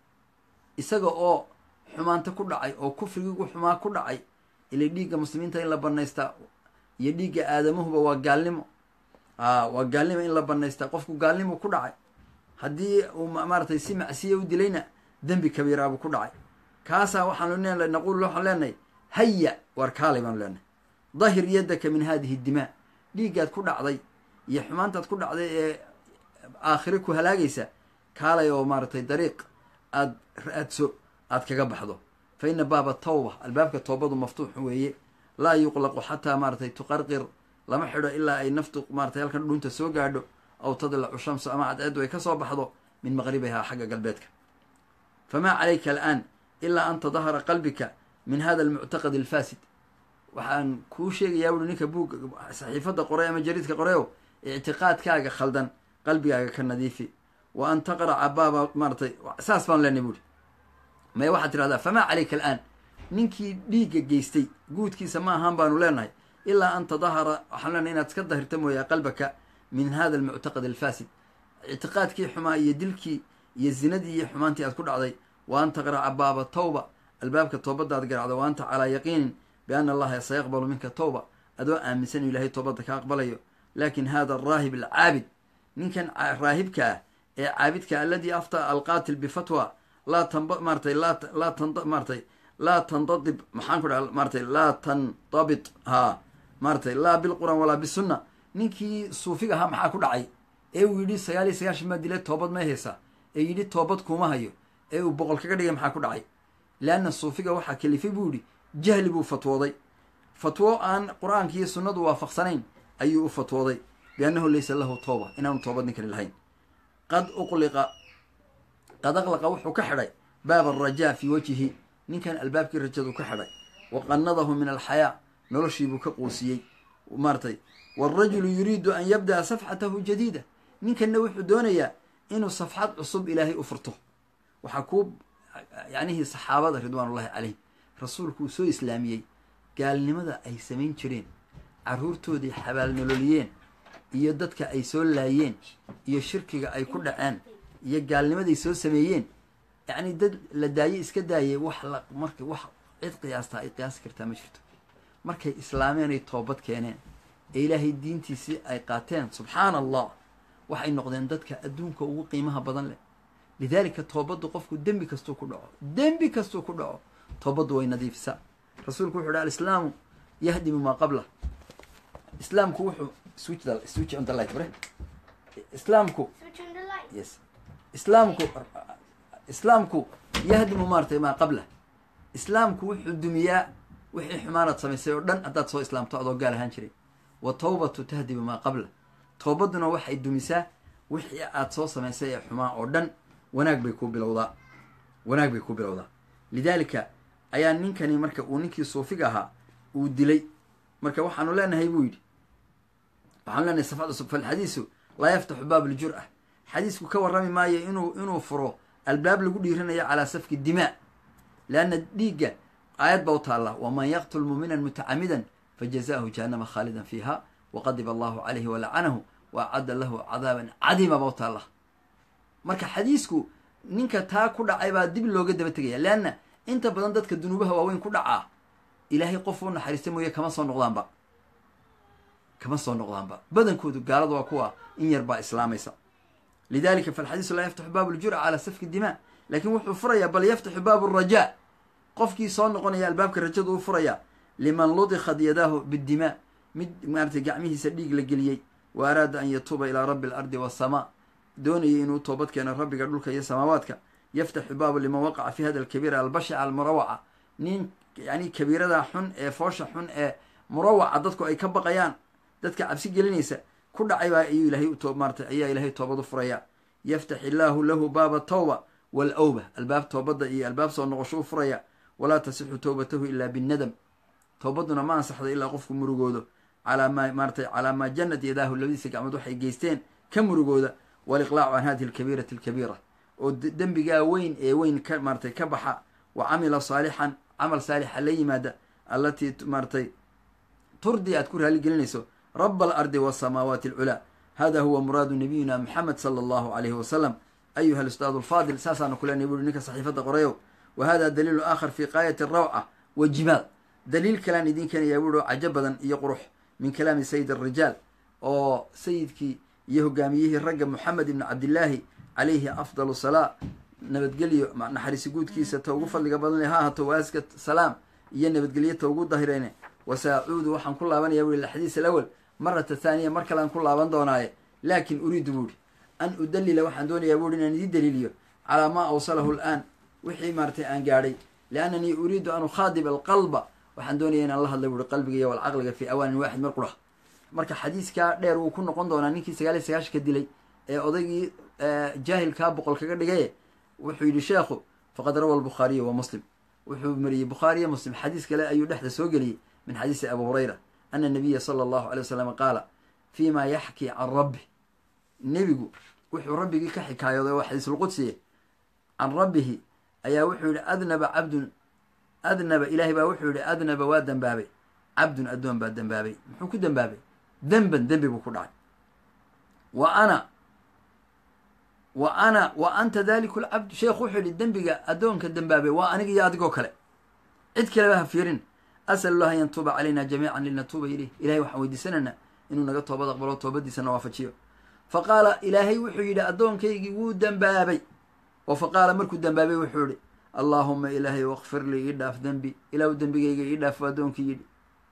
isaga oo xumaanta ku dhacay oo kufrigiigu xumaa ku dhacay ila dhiigga muslimiinta in la banaystaa iyo dhiigga aadamuhuba waa gaalnimo a waa gaalnimo in la banaystaa qofku gaalnimo ku dhacay haddii uu maaratay si macsiya u dilayna dembi kabiiraabuu ku dhacay kaasaa waxaanu len naqulu waxaan leenahay haya waar kaalay baanu leenahay dahir yaddaka min hadihi dimaa dhiiggaad ku dhacday iyo xumaantaad ku dhacday ee aakhire ku halaagaysa kaalay oo maaratay dariiq aad ra-adso aad kaga baxdo fa ina baaba tawba albaabka toobadu maftuuxu weeye laa yuqlaqu xataa maaratay tuqarqir lama xidho ilaa ay naftu maaratay halkan dhunta soo gaadho aw tadlacu shamsu ama cadceeddu ay ka soo baxdo min maqribihaa xagga galbeedka famaa calayka al'aan ilaa an tadahara qalbika min hada almuctaqad alfaasid waxaan kuu sheegayaa wuri ninka buugga saxiifadda qoray ama jariidka qorayow ictiqaadkaaga khaldan qalbigaaga ka nadiifi wa an taqraca baaba maaratay saas baan leenay buuri maya waxaad tirahdaa famaa calayka al'aan ninkii dhiigga geystay guudkiisa ma ahaan baanu leenahay ilaa an tadahara waxaan leenahay inaad iska dahirta mooyaa qalbaka min hada almuctaqad alfaasid ictiqaadkii xumaa iyo dilkii iyo zinadii iyo xumaantii aad ku dhacday wa an taqraca baaba tawba albaabka toobadaad garacdo wa anta calaa yaqiinin biana allaha sayaqbalu minka tawba adoo aaminsan inu ilahay toobadda ka aqbalayo lakin hada araahib alcaabid ninkan raahibka ah ee caabidka aladii aftaa alqaatil bifatwa laa tanba maaratay laa laa tan maaratay laa tandadib maxaan ku dhaha maaratay laa tandabit haa maaratay laa bilqur'aan walaa bisunna ninkii suufiga ahaa maxaa ku dhacay ee uu yidhi sagaal iyo sagaashan maa dile toobad may haysaa ee yidhi toobad kuma hayo ee uu boqol kaga dhigay maxaa ku dhacay leanna suufiga waxaa kalifay buu yidhi jahli buu fatwooday fatwo aan qur-aanka iyo sunnadu waafaqsanayn ayuu u fatwooday biannahu laysa lahu tooba inaanu toobad ninkani lahayn qad uqliqa qad aqlaqa wuxuu ka xidhay baaba arajaa fii wajhi ninkan albaabkii rajadu ka xidhay wa qannadahu min alxayaa noloshiibuu ka quusiyey maaratay waalrajulu yuriidu an yabda'a safxatahu jadiida ninkanna wuxuu doonayaa inuu safxad cusub ilaahay u furto waxaa kuu yacnihii saxaabada ridwaanullahi calayhim rasuulku uu soo islaamiyey gaalnimada ay samayn jireen carruurtoodii xabaalnololiyeen iyo dadka ay soo laayeen iyo shirkiga ay ku dhaceen iyo gaalnimaday soo sameeyeen yacni dad la daayey iska daayay wax la marka wax cid qiyaastaa ay qiyaasi kartaa ma jirto markay islaameen ay toobad keeneen ee ilaahay diintiisii ay qaateen subxaana allah waxay noqdeen dadka adduunka ugu qiimaha badan leh lidaalika toobaddu qofku dembi kastuu ku dhaco dembi kastuu ku dhaco toobaddu way nadiifisaa rasuulku wuxu uhi alislaamu yahdimu maa qablah islaamku wuxuu switch the switch on the light bre islaamku yes islaamku islaamku yahdimu maaratay maa qablah islaamku wuxuu dumiyaa wixii xumaanaad samaysay oo dhan haddaad soo islaamto adoo gaal ahaan jiray wa tawbatu tahdimu maa qabla toobadduna waxay dumisaa wixii aad soo samaysay ee xumaa oo dhan wanaag bay ku bilowdaa wanaag bay ku bilowdaa lidaalika ayaa ninkani marka uu ninkii suufiga ahaa uu dilay marka waxaanu leenahay buu yidhi waxaanu leenahay safxad cusub falxadiisu laa yaftaxu baab ljur'a xadiisku ka warrami maayo inuu inuu furo albaab lagu dhiiranayo calaa safki dimaa leanna dhiigga aayad baa u taalla waman yaqtul muuminan mutacamidan fajazaahu jahannama khaalidan fiiha waqadiba allahu calayhi walacanahu wa acadda lahu cadaaban cadiima baa u taalla marka xadiisku ninka taa ku dhacay baa dib looga daba tegaya leanna inta badan dadka dunuubaha waaweyn ku dhacaa ilaahay qof u naxariista mooye kama soo noqdaanba kama soo noqdaanba badankoodu gaalada waa kuwa in yar baa islaamaysa lidalika falxadiisu laa yaftaxu baabu ljur'a calaa safki dimaa lakin wuxuu furayaa bal yaftaxu baabu alrajaa qofkii soo noqonaya albaabka rajadu u furaya liman ludikhad yadaahu bidimaa mid maaratay gacmihiisa dhiig la geliyey wa araada an yatuuba ilaa rabbi alardi wasamaa doonayay inuu toobad keeno rabbiga dhulka iyo samaawaadka yaftaxu baabu liman waqaca fi hada alkabiira albashica almurawaca nin yani kabiirada xun ee foosha xun ee murawaca dadku ay ka baqayaan dadka cabsi gelinaysa ku dhacay baa ayuu ilahay u maaratay ayaa ilaahay toobad u furaya yaftax illaahu lahu baaba tawba walawba albaab toobadda iyo albaab soo noqosho u furaya walaa tasixu towbatahu ilaa binnadam toobaduna ma ansaxdo ilaa qofku murugoodo calaa maa maaratay calaa maa janat yadaahu labadiisa gacmood waxay geysteen ka murugooda waliqlaacu can hadihi alkabiirati alkabiira oo dembigaa weyn ee weyn ka maaratay ka baxa wa camila saalixan camal saalixa la yimaada allatii maaratay turdi aad ku raaligelinayso raba alardi wasamaawaati alculaa hada huwa muraadu nabiyina maxamed sala allahu calayhi wasalam ayuha alustaadu alfaadil saasaanu ku leenay buuri ninka saxiifadda qorayow wa hada daliilu aakhar fi qaayati alrawca wajimaal daliil kalaan idiin keenayaa buuri oo cajo badan iyo qurux min kalaami sayid alrijaal oo sayidkii iyo hogaamiyihii ragga moxamed ibni cabdillaahi calayhi afdalu salaa nabadgelyo naxariisi guudkiisa ta ugu fadliga badan le ha ahato waaska salaam iyo nabadgelyo ta ugu dahireyne wasaacuudu waxaan ku laabanaya buuri alxadiis alawal marata thaaniya mar kalean ku laaban doonaaye laakin uriidu buuri an udalila waxaan doonayaa buuri inaan idii daliiliyo calaa maa awsalahu alaan wixii maaratay aan gaadhay liannanii uriidu an ukhaadiba alqalba waxaan doonaya inaan la hadla buuri qalbiga iyo walcaqliga fii awaanin waaxid mar qura marka xadiiskaa dheer wuu ku noqon doonaa ninkii sagaal iyo sagaashanka dilay ee odaygii jaahilkaa boqol kaga dhigaye wuxuu yidhi sheekhu faqad rawa albukhaariyu wa muslim wuxuu mariyey bukhaariyo muslim xadiis kale ayuu dhexda soo geliyey min xadiisi abu hurayra ana nabiya sala allahu alay wasalam qaala fii ma yaxkii can rabbi nebigu wuxuu rabbigii ka xikaayooday oo xadiisulqudsiye can rabbihi ayaa wuxuu yihi adnaba cabdun adnaba ilaahay baa wuxuu yihi adnaba waa dembaabay cabdun addoon baa dembaabay muxuu ku dembaabay demban dembi buu ku dhacay wa ana wa ana wa anta daliku lcabdu sheekhu wuxuu yihi dembiga addoonka dembaabay waa aniga iyo adigoo kale cid kaleba ha fiirin asal allah an yantuuba calayna jamiican linatuuba ileyh ilahay waxaan weydiisanaynaa inuu naga toobad aqbalo toobadiisana waafajiyo fa qaala ilaahay wuxuu yidhi addoonkaygii wuu dembaabay oo fa qaala markuu dembaabay wuxuu yihi allaahuma ilaahay wakfir lii ii dhaaf dembi ilaahu dembigayga ii dhaaf u addoonkii yidhi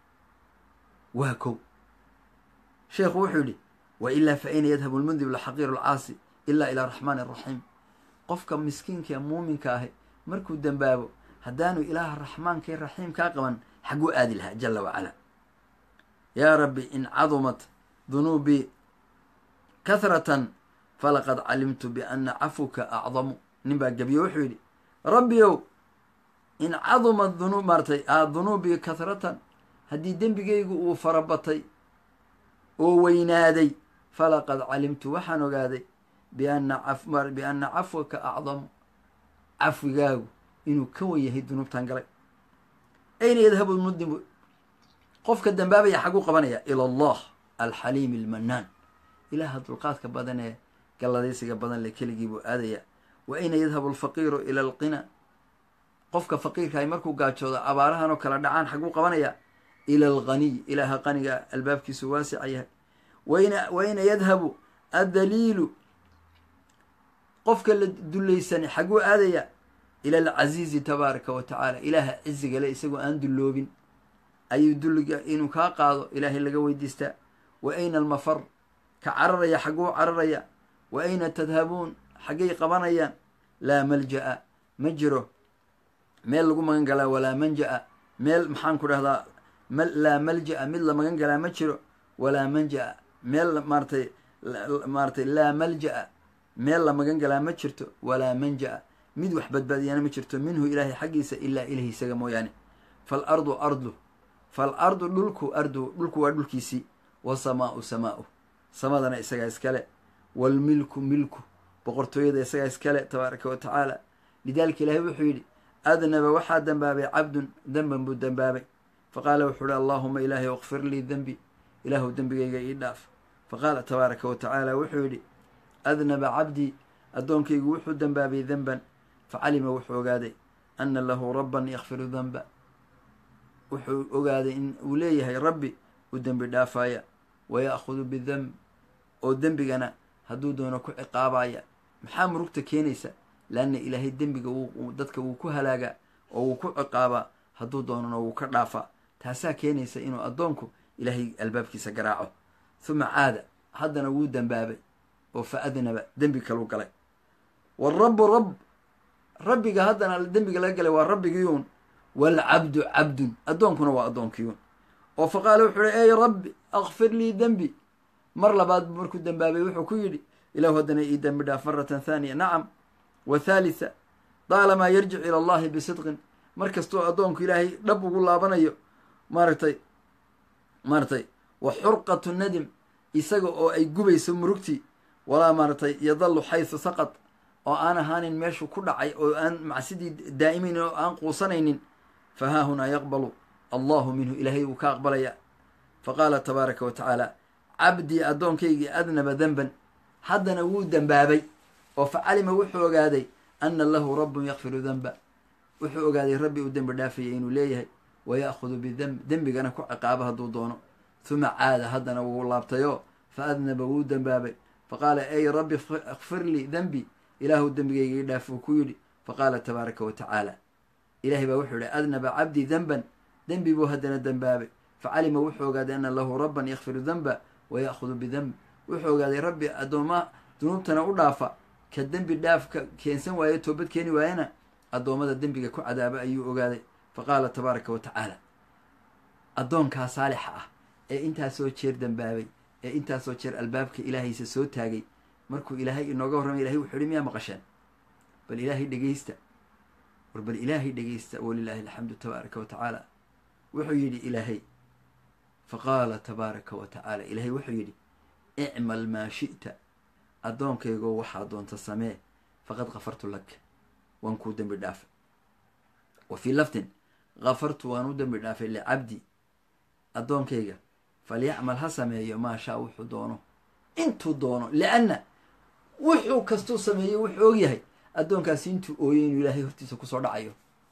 waa kow sheekhu wuxuu yidhi wa ilaa fa ayna yadhabu lmundib laxaqiiru alcaasi ilaa ilaa raxmaani araxiim qofka miskiinka muuminka ahi markuu dembaabo haddaanu ilaaha raxmaanka ee raxiimkaa qaban xagguu aadi lahaa jala wacalaa yaa rabbi in cadumat dunuubii kahratan falaqad calimtu biana cafuka acdamu nin baa gebiyo wuxuu yidhi rabbi ow in cadumat dunuub maaratay dunuubii kahratan haddii dembigaygu uu farabatay oo weynaaday falaqad calimtu waxaan ogaaday biana biana cafwaka acdamu cafwigaagu inuu ka wan yahay dunuubtan galay ayna yadhabu lmudnibu qofka dembaabaya xagguu qabanaya ila allah alxaliimi almanaan ilaaha dulqaadka badan ee galladaysiga badan le keligii buu aadaya wa ayna yadhabu alfaqiiru ila alqina qofka faqiirkahay markuu gaajoodo abaarahan oo kala dhacaan xagguu qabanaya ila alghaniy ilaaha qaniga albaabkiisu waasica yahay waina wa ayna yadhabu addaliilu qofka la dullaysani xagguu aadaya ila alcaziizi tabaaraka wa tacaala ilaaha ciziga le isagoo aan dulloobin ayuu dulliga inuu kaa qaado ilaahay laga weydiistaa wa ayna almafar ka cararaya xagguu cararaya wa ayna tadhabuun xaggay qabanayaan laa malja'a ma jiro meel lagu magan galaa walaa manja'a meel maxaan ku dhahdaa laa malja'a mid la magan galaa ma jiro walaa manja'a meel maaratay maaratay laa malja'a meel la magan galaa ma jirto walaa manja'a mid wax badbaadiyana ma jirto minhu ilaahay xaggiisa ilaa ilahi isaga mooyaane faalardu ardu faalardu dhulku ardu dhulku waa dhulkiisii wasamaau samaau samadana isagaa iskale waalmilku milku boqortooyada isagaa iskale tabaaraka wa tacaala lidaalika ilaahay wuxuu yidhi adnaba waxaa dembaabay cabdun demban buu dembaabay faqaala wuxuu ihi allaahuma ilaahay wakfir lii dembi ilaahu dembigayga ii dhaaf faqaala tabaaraka wa tacaala wuxuu yidhi adnaba cabdii addoonkaygu wuxuu dembaabay denban facalima wuxuu ogaaday ana lahu rabban yakfiru denba wuxuu ogaaday in uu leeyahay rabbi u dembi dhaafaya waya'khudu bidemb oo dembigana hadduu doono ku ciqaabaya maxaa murugta keenaysa laanna ilaahay dembiga wuu dadka wuu ku halaagaa oo wuu ku ciqaabaa hadduu doonana wuu ka dhaafaa taasaa keenaysa inuu addoonku ilaahay albaabkiisa garaaco huma caada haddana wuu dembaabay oo fa adnaba dembi kaluu galay waalrabbu rabb rabbiga haddana dembiga laga galay waa rabbigiyuun waalcabdu cabdun addoonkuna waa addoonkiyuun oo fa qaala wuxuu ihi ey rabbi akfir lii dembi mar labaad buu markuu dembaabay wuxuu ku yidhi ilahu haddana ii dembi dhaaf maratan thaaniya nacam wa thalitha daalamaa yarjic ila allahi bisidqin mar kastoo addoonku ilaahay dhab ugu laabanayo maaragtay maaratay wa xurqatu nadim isaga oo ay gubayso murugtii walaa maaratay yadallu xaysu saqad oo aan ahaanin meeshuu ku dhacay oo aan macsidii daa'imayn oo aan quusanaynin fa haa hunaa yaqbalu allahu minhu ilaahay wuu ka aqbalayaa fa qaala tabaaraka wa tacaala cabdii addoonkaygii adnaba denban haddana wuu dembaabay oo fa calima wuxuu ogaaday ana lahu rabbun yakfiru denba wuxuu ogaaday rabbi uu dembi dhaafaya inuu leeyahay waya'khudu bidemb dembigana ku ciqaabo hadduu doono huma caada haddana wuu laabtayoo fa adnaba wuu dembaabay fa qaala ey rabbi ikfir lii dembi ilaahu dembigayga ii dhaaf uu ku yidhi fa qaala tabaaraka wa tacaala ilahay baa wuxuu yihi adnaba cabdii denban dembi buu haddana dembaabay fa calima wuxuu ogaaday ana lahu rabban yakfiru denba waya'khudu bidemb wuxuu ogaaday rabbi addoommaa dunuubtana u dhaafa ka dembi dhaafka keensan waayo toobad keeni waayana addoommada dembiga ku cadaaba ayuu ogaaday fa qaala tabaaraka wa tacaala addoonkaa saalixa ah ee intaasoo jeer dembaabay ee intaasoo jeer albaabka ilaahaysa soo taagay markuu ilaahay inooga warramay ilahay wuxuu yihi miyaa maqasheen bal ilaahay dhegaysta war bal ilaahay dhegaysta walilaahi alxamdu tabaaraka wa tacaala wuxuu yidhi ilaahay fa qaala tabaaraka wa tacaala ilaahay wuxuu yidhi icmal maa shi'ta addoonkaygoo waxaa doonta samee faqad kafartu lak waan kuu dembi dhaafay wa fii lafdin kafartu waan u dembi dhaafay licabdi addoonkayga falyacmal ha sameeyo maa shaa wuxuu doono intuu doono lianna wuxuu kastuu sameeyo wuxuu og yahay addoonkaasi intuu ooyay inuu ilaahay hortiisa kusoo dhacayo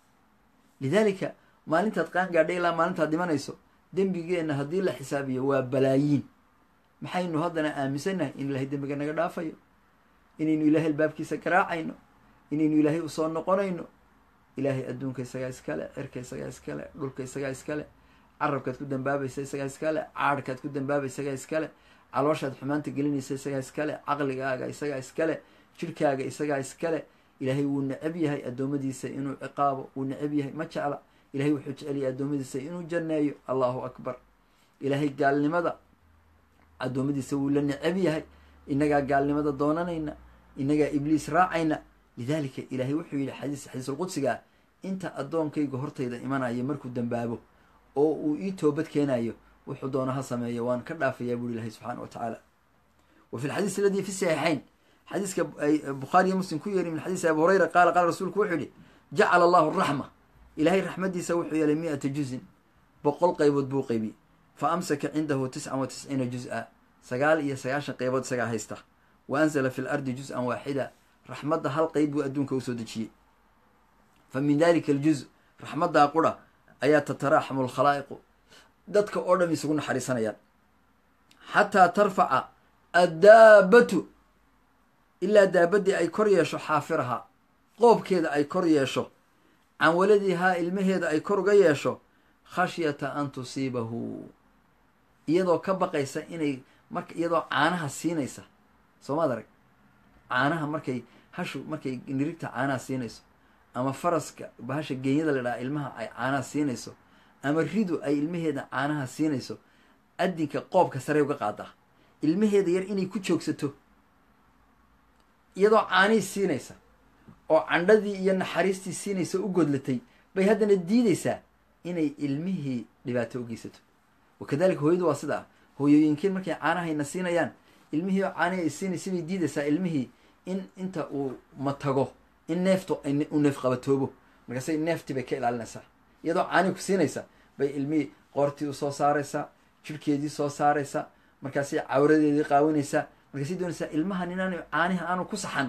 lidaalika maalintaad qaan gaadhay ilaa maalintaad dhimanayso dembigeenna haddii la xisaabiyo waa balaayiin maxaynu haddana aaminsannahay in ilaahay dembiga naga dhaafayo inaynu ilaahay albaabkiisa garaacayno inaynu ilaahay usoo noqonayno ilaahay adduunka isagaa iskale cirka isagaa iskale dhulka isagaa iskale carabkaad ku dambaabaysa isagaa iskale caadhkaad ku dambaabaysa isagaa iskale calooshaad xumaanta gelinaysa isagaa iskale caqligaaga isagaa iskale jirhkaaga isagaa iskale ilaahay wuu necab yahay addoommadiisa inuu ciqaabo wuu necab yahay ma jecla ilahay wuxuu jecel yahay addoommadiisa inuu janneeyo allahu akbar ilaahay gaalnimada addoommadiisa wuu la necab yahay innagaa gaalnimada doonanayna innagaa ibliis raacayna lidaalika ilaahay wuxuu yidhi xadiis xadiisulqudsiga ah inta addoonkayga hortayda imanayo markuu dambaabo oo uu ii toobad keenayo wuxuu doono ha sameeyo waan ka dhaafayaa buuri ilahay subxaana wa tacaala wa fi lxadiis aladii fi saxiixayn xadiiska ay bukhaariyo muslim ku yeeri min xadiisi abi hurayra qaala qaala rasuulku wuxuu yihi jacala allahu raxma ilaahay raxmadiisa wuxuu yeelay mi-ata juzin boqol qaybood buu qaybiyey fa amsaka cindahu tiscan wa tisciina juz-a sagaal iyo sagaashan qaybood isagaa haysta wa anzala fi lardi juz-an waaxida raxmadda hal qayb buu adduunka usoo dejiyey fa min dalika aljuz raxmaddaa qura ayaa tataraaxamu alkhalaa'iqu dadka oo dham isugu naxariisanayaan xataa tarfaca addaabatu ilaa daabaddii ay kor yeesho xaafirahaa qoobkeeda ay kor yeesho can waladihaa ilmaheeda ay kor uga yeesho khashyata an tusiibahu iyadoo ka baqaysa inay marka iyadoo caanaha siinaysa soomaad arag caanaha markay hashu markay nirigta caanaha siinayso ama faraska bahasha geenyada la dhaha ilmaha ay caanaha siinayso ama ridu ay ilmaheeda caanaha siinayso addinka qoobka sarey uga qaadaa ilmaheeda yar inay ku joogsato iyadoo caanihii siinaysa oo candhadii iyo naxariistii siinaysa u godlatay bay haddana diidaysaa inay ilmihii dhibaato u geysato wakadalika hooyadu waa sidaa hooyooyinkiin markay caanahayna siinayaan ilmihii oo caanihi ay siinaysa bay diidaysaa ilmihii in inta uu matago in neeftu u neef qabatoobo markaasay neeftii bay ka ilaalinaysaa iyadoo caanihi ku siinaysa bay ilmihii qoortii u soo saaraysaa jirhkeedii soo saaraysaa markaasay cawradeedii qaawinaysaa markaasay doonaysaa ilmahan inaanu caaniha aanu ku saxan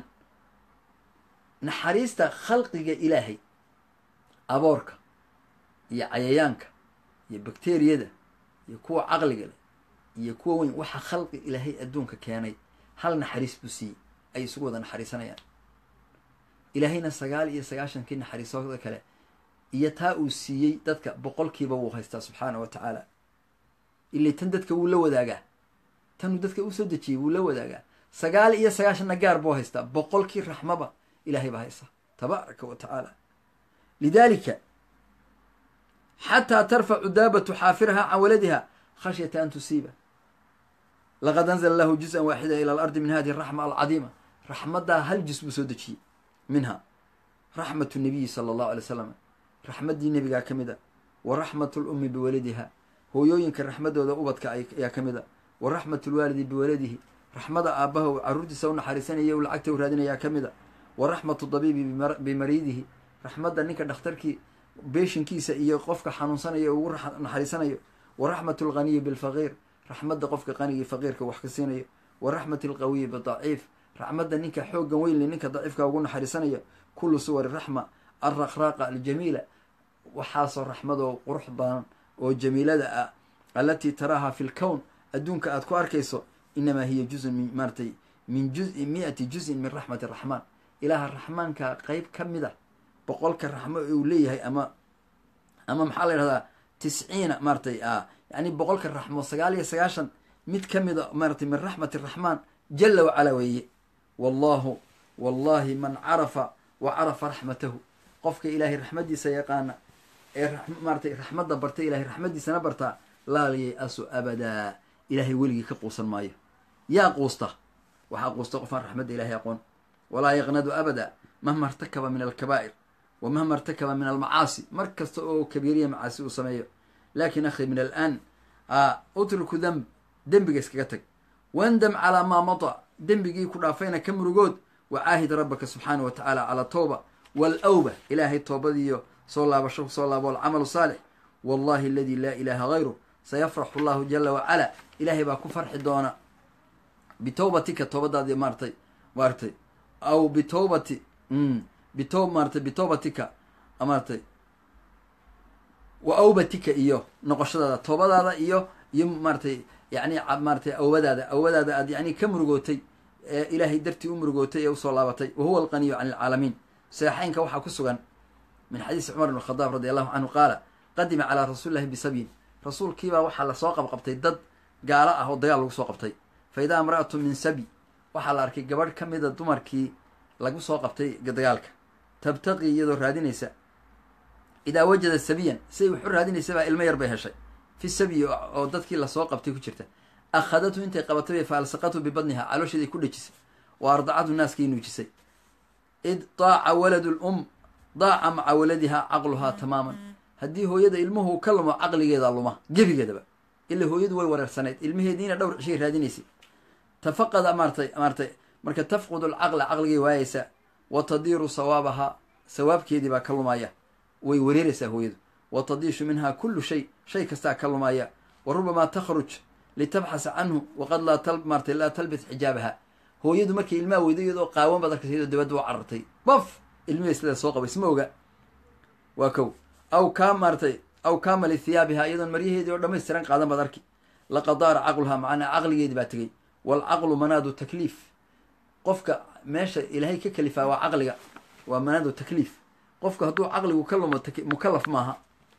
naxariista khalqiga ilaahay aboorka iyo cayayaanka iyo bakteriyada iyo kuwa caqliga leh iyo kuwa weyn waxa khalqi ilaahay adduunka keenay hal naxariis buu siiyey ay isugu wada naxariisanayaan ilaahayna sagaal iyo sagaashankii naxariisooda kale iyo taa uu siiyey dadka boqolkiiba wuu haystaa subxaana wa tacaala ilay tan dadka wuu la wadaagaa tanuu dadka usoo dejiyey wuu la wadaagaa sagaal iyo sagaashanna gaar buu haystaa boqolkii raxmaba ilaahay baa haysta tabaaraka wa tacaala lidaalika xataa tarfacu daabatu xaafiraha can waladiha khashyata an tusiiba laqad anzala lahu juz-an waaxida ila alardi min hadihi araxma alcadiima raxmaddaa hal juz buu soo dejiyey minha raxmatu nabiyi sala allahu alay wasalam raxmaddii nebigaa ka mid a wa raxmatu lummi biwaladiha hooyooyinka raxmadooda ubadka ayaa ka mid a wa raxmatu lwaalidi biwaladihi raxmada aabbaha uu carruurtiisa u naxariisanaya u lacagta u raadinayaa ka mid a wa raxmatu dabiibi bimariidihi raxmadda ninka dhakhtarkii beeshinkiisa iyo qofka xanuunsanaya ugu naxariisanayo wa raxmatu alghaniyi bilfaqiir raxmadda qofka qanigii faqiirka wax ka siinayo wa raxmati alqawiyi bidaciif raxmadda ninka xooggan weynle ninka daciifka ugu naxariisanayo kullu suwari raxma alraqraaqa aljamiila waxaasoo raxmadoo qurux badan oo jamiilada ah allatii taraaha fi lkown adduunka aad ku arkayso inamaa hiya juzun min maaratay min juzi mi-ati juzin min raxmati araxmaan ilaaha raxmaanka qeyb ka mid a boqolka raxmo uu leeyahay ama ama maxaa la yidhahdaa tisciina maaratay yani boqolka raxmo sagaal iyo sagaashan mid ka mid a maaratay min raxmati araxmaan jala wacalaa weeye wallahu wallahi man carafa wa carafa raxmatahu qofka ilaahay raxmaddiisa yaqaana ee maaratay raxmadda barta ilahay raxmaddiisana bartaa laa yay-asu abadaa ilaahay weligii ka quusan maayo yaa quusta waxaa quusta qofaan raxmadda ilahay aqoon walaa yaqnadu abada mahma irtakaba min alkabaa'ir wa mahma irtakaba min almacaasi mar kasta oo kabiiriya macaasi uu sameeyo laakin akhi min alaan utruku demb dembiga iskaga tag wandam calaa maa mada dembigii ku dhaafayna ka murugood wacaahid rabbaka subxaana wa tacaala calaa tawba walawba ilaahay toobadiiyo soo laabasho soo laabo alcamalu saalix wallahi aladi laa ilaaha hayru sayafraxu allahu jala wacala ilaahay baa ku farxi doona bitawbatika toobadaadii maaratay maaratay aw bitawbati bito maaratay bitawbatika maaratay wa awbatika iyo noqoshadaada toobadaada iyo iyo maaratay yani maaratay awbadaada awbadaada aad yani ka murugootay ee ilaahay dartii u murugootay ee usoo laabatay wa huwa alqaniyu can alcaalamiin saxiixeynka waxaa ku sugan min xadiisi cumar ibn khadaab radi allahu canhu qaala qadima calaa rasuuli llahi bisabyin rasuulkiibaa waxaa lasoo qabqabtay dad gaalo ah oo dagaal lagu soo qabtay fa idaa imra'atu min sabi waxaa la arkay gabadh ka mida dumarkii lagu soo qabtay dagaalka tabtaqii iyadoo raadinaysa idaa wajada sabiyan siday waxu raadinaysa baa ilmo yar bay heshay fi sabyi oo dadkii lasoo qabtay ku jirta akhadatu intay qabatay bay fa alsaqatu bibadniha caloosheeday ku dhejisay wa ardacatu naaskay nuujisay id daaca waladu lum daaca maca waladiha caqluhaa tamaaman haddii hooyada ilmuhu ka lumo caqligeeda luma gebigeedaba ila hooyadu way wareersanayd ilmaheediina dhowr cishay raadinaysay tafaqada maaratay maaratay marka tafqudu alcaqla caqligay waayaysaa wa tadiiru sawaabahaa sawaabkeedii baa ka lumaya way wareeraysaa hooyadu wa tadiishu minhaa kullu shay shay kastaa ka lumaya wa rubamaa takhruj litabxasa canhu waqad laa maaratay laa talbis xijaabaha hooyadu markay ilmaha weyday iyadoo qaawan baad arkaysa iyadoo dabadda u carartay baf ilmihii sidaa soo qabay isma oga waa kow aw kaa maaratay aw kaamali thiyaabihaa iyadoon maryaheedii oo dhamaystiran qaadan baad arki laqad daara caqluhaa macnaa caqligeedii baa tegey waalcaqlu manaadu takliif qofka meesha ilaahay ka kalifaa waa caqliga waa manaadu takliif qofka hadduu caqligu ka lumo mukalaf maaha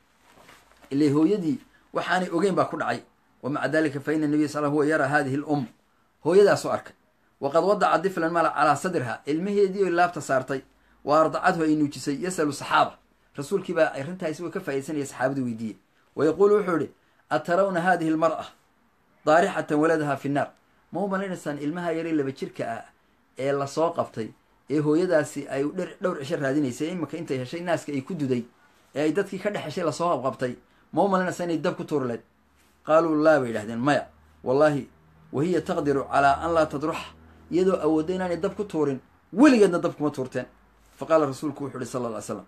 ilay hooyadii waxaanay ogeyn baa ku dhacay wa maca dalika fa ina nabiya sal huwa yaraa hadihi lum hooyadaasoo arkay waqad wadaca diflan mala calaa sadriha ilmaheedii oy laabta saartay wa ardacadhu ay nuujisay yasalu saxaaba rasuulkii baa arrintaa isagoo ka faaidaysanaya saxaabadu weydiiyey wa yaquulu wuxuu ihi atarawna hadihi almar'a daarixatan waladaha fi nnaar ma u malinaysaan ilmaha yaray laba jirka ah ee lasoo qabtay ee hooyadaasi ay dhowr cisho raadinaysay imika intay heshay naaska ay ku duday ee ay dadkii ka dhex heshay lasoo qabqabtay ma u malinaysaa inay dab ku tuuri leed qaaluu laa bay yidhahdeen maya wallahi wahiya taqdiru calaa an laa tadruxa iyadoo awoodda inaanay dab ku tuurin weligeedna dab kuma tuurteen fa qaala rasuulku wuxu uhi sala lla ly slam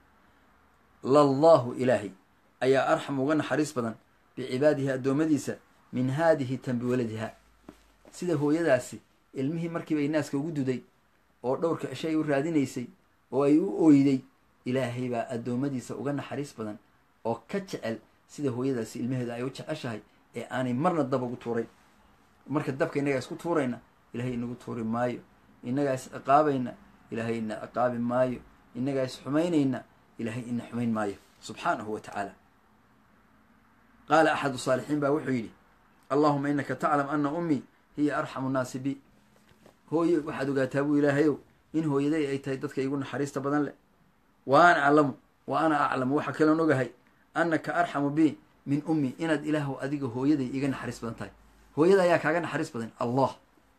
lallahu ilaahay ayaa arxam uga naxariis badan bicibaadihi addoommadiisa min haadihi tan biwaladiha sida hooyadaasi ilmihii markiiba ay naaska ugu duday oo dhowrka cisho ay u raadinaysay oo ay u ooyday ilaahay baa addoommadiisa uga naxariis badan oo ka jecel sida hooyadaasi ilmaheeda ay u jeceshahay ee aanay marna dab ugu tuurayn marka dabka innagaa isku tuurayna ilaahay inagu tuuri maayo innagaa is ciqaabayna ilaahay ina ciqaabi maayo innagaa is xumaynayna ilaahay ina xumayn maayo subxaanahu wa tacaala. qaala axadu saalixiin baa wuxuu yidhi allahuma inaka taclam ana ummii hiya arxamu nnaasi bi. hooye waxaad ogaataa buu ilaahayow in hooyaday ay tahay dadka igu naxariista badan leh. wa ana aclamu wa ana aclamu waxaa kaloon ogahay annaka arxamu bi min ummi, inaad ilaahu adiga hooyaday iga naxariis badan tahay. hooyada ayaa kaaga naxariis badan allah.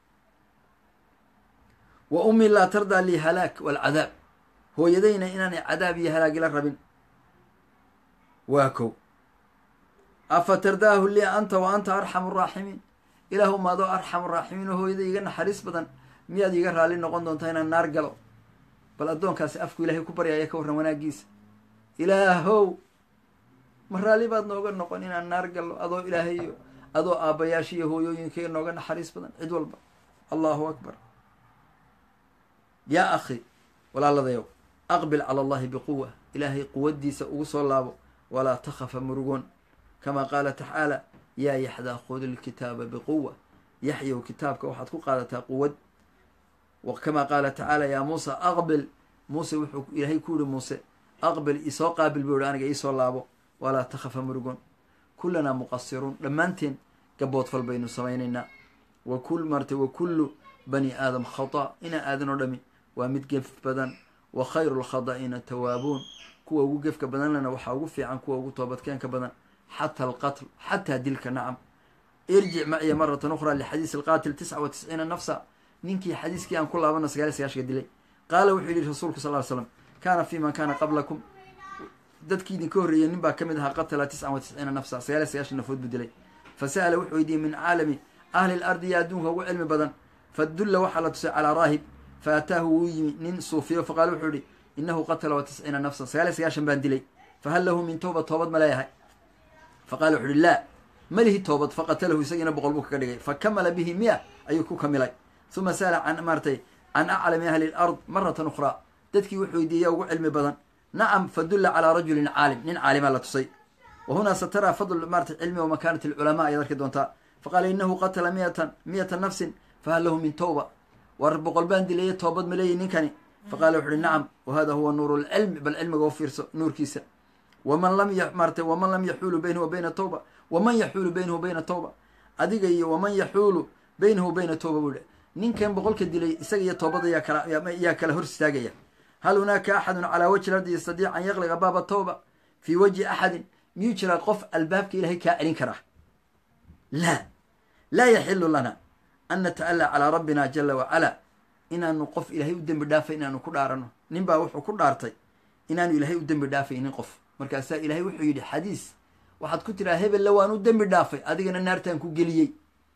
wa ummii laa tardaa lii halaak waalcadaab, hooyadayna inaanay cadaab iyo halaag ila rabin. waa kow. afa tardaahu lii anta wa anta arxamu raaximiin, ilaahu maadoo arxamu raaximiin oo hooyaday iga naxariis badan miyaad iga raalli noqon doontaa inaan naar galo? bal addoonkaasi afku ilaahay ku baryaya ka warran wanaagiisa. ilaahow ma raalli baad nooga noqon inaan naar gallo adoo ilaahayo adoo aabbayaasha iyo hooyooyinka nooga naxariis badan cid walba. allahu akbar. yaa akhi walaaladayow, aqbil cala allahi biquwa, ilaahay quwaddiisa ugu soo laabo. walaa takhafa murugoon, kamaa qaala tacaala yaa yaxdaa khud ilkitaaba biquwa, yaxyow kitaabka waxaad ku qaadataa quwad. kamaa qaala tacaala yaa muusa aqbil, muuse wuxuu ilaahay ku yihi muuse aqbil isoo qaabil buu yihi aniga iisoo laabo. walaa takhafa murugoon, kullanaa muqasiruun, dhammaanteen gaboodfal baynu samaynaynaa. wa kul martay wa kullu bani aadam khata, inaa aadan oo dhami waa mid gef badan. wa khayru lkhada'ina tawaabuun, kuwa ugu gefka badan lena waxaa ugu fiican kuwa ugu toobadkeenka badan. xata alqatl, xataa dilka. nacam. irjic maciya maratan ukhraa lixadiis alqaatil tisca wa tisciina nafsa, ninkii xadiiskii aan ku laabana sagaal iyo sagaashanka dilay. qaala wuxuu yihi rasuulku sal ly slam kaana fi man kaana qablakum, dadkii idinka horreeyey nin baa ka mid ahaa qatala tiscan wa tisciina nafsa, sagaal iyo sagaashan nafood buu dilay. fa sa'ala wuxuu weydiiyey min caalami ahli lardi yaa adduunka ugu cilmi badan. fadulla waxaa la tusay calaa raahib, fa ataahu wuu yimi nin suufiyo faqaala wuxuu yihi inahu qatala wa tisciina nafsan, sagaal iyo sagaashan baan dilay. fahal lahu min tawba, toobad ma leeyahay? faqala wuxu uhi laa, ma lihi toobad. faqatalahu isagiina boqol buu kaga dhigay. fakamala bihi miya ayuu ku kamilay. uma sa'ala can maartay can aclami ahli lard maratan ukhraa, dadkii wuxuu weydiiya ugu cilmi badan. nacam. fadulla calaa rajulin caalim, nin caalimaa la tusay. wa hunaa sataraa fadl maartay cilmi wa makaanati alculamaa ayaad arki doontaa. faqaala inahu qatala miyatan miyata nafsin fahal lahu min tawba, war boqol baan dilaye toobad ma leeyihi ninkani? faqala wuxu uhi nacam, wa hada huwa nuuru lcilmi, bal cilmiga u fiirso nuurkiisa. waman lam martay waman lam yaxuulu baynahu wa bayna tawba, waman yaxuulu baynahu bayna tawba, adiga iyo waman yaxuulu baynahu bayna tawba buu hi. ninkan boqolka dilay isaga iyo toobada yaa kala yaa kala hor istaagaya. hal hunaaka axadun calaa wajhi lardi yastadiic an yaqliqa baaba tawba fii wajhi axadin, miyuu jiraa qof albaabka ilahay kaa celin karaa? laa laa yaxilu lana an nata'allaa calaa rabbina jala wacala, inaanu qof ilaahay u dembi dhaafay inaanu ku dhaarano. nin baa wuxuu ku dhaartay inaanu ilaahay u dembi dhaafaynin qof. markaasaa ilaahay wuxuu yidhi xadiis, waxaad ku tiraa hebella waan u dembi dhaafay, adigana naartaan ku geliyey.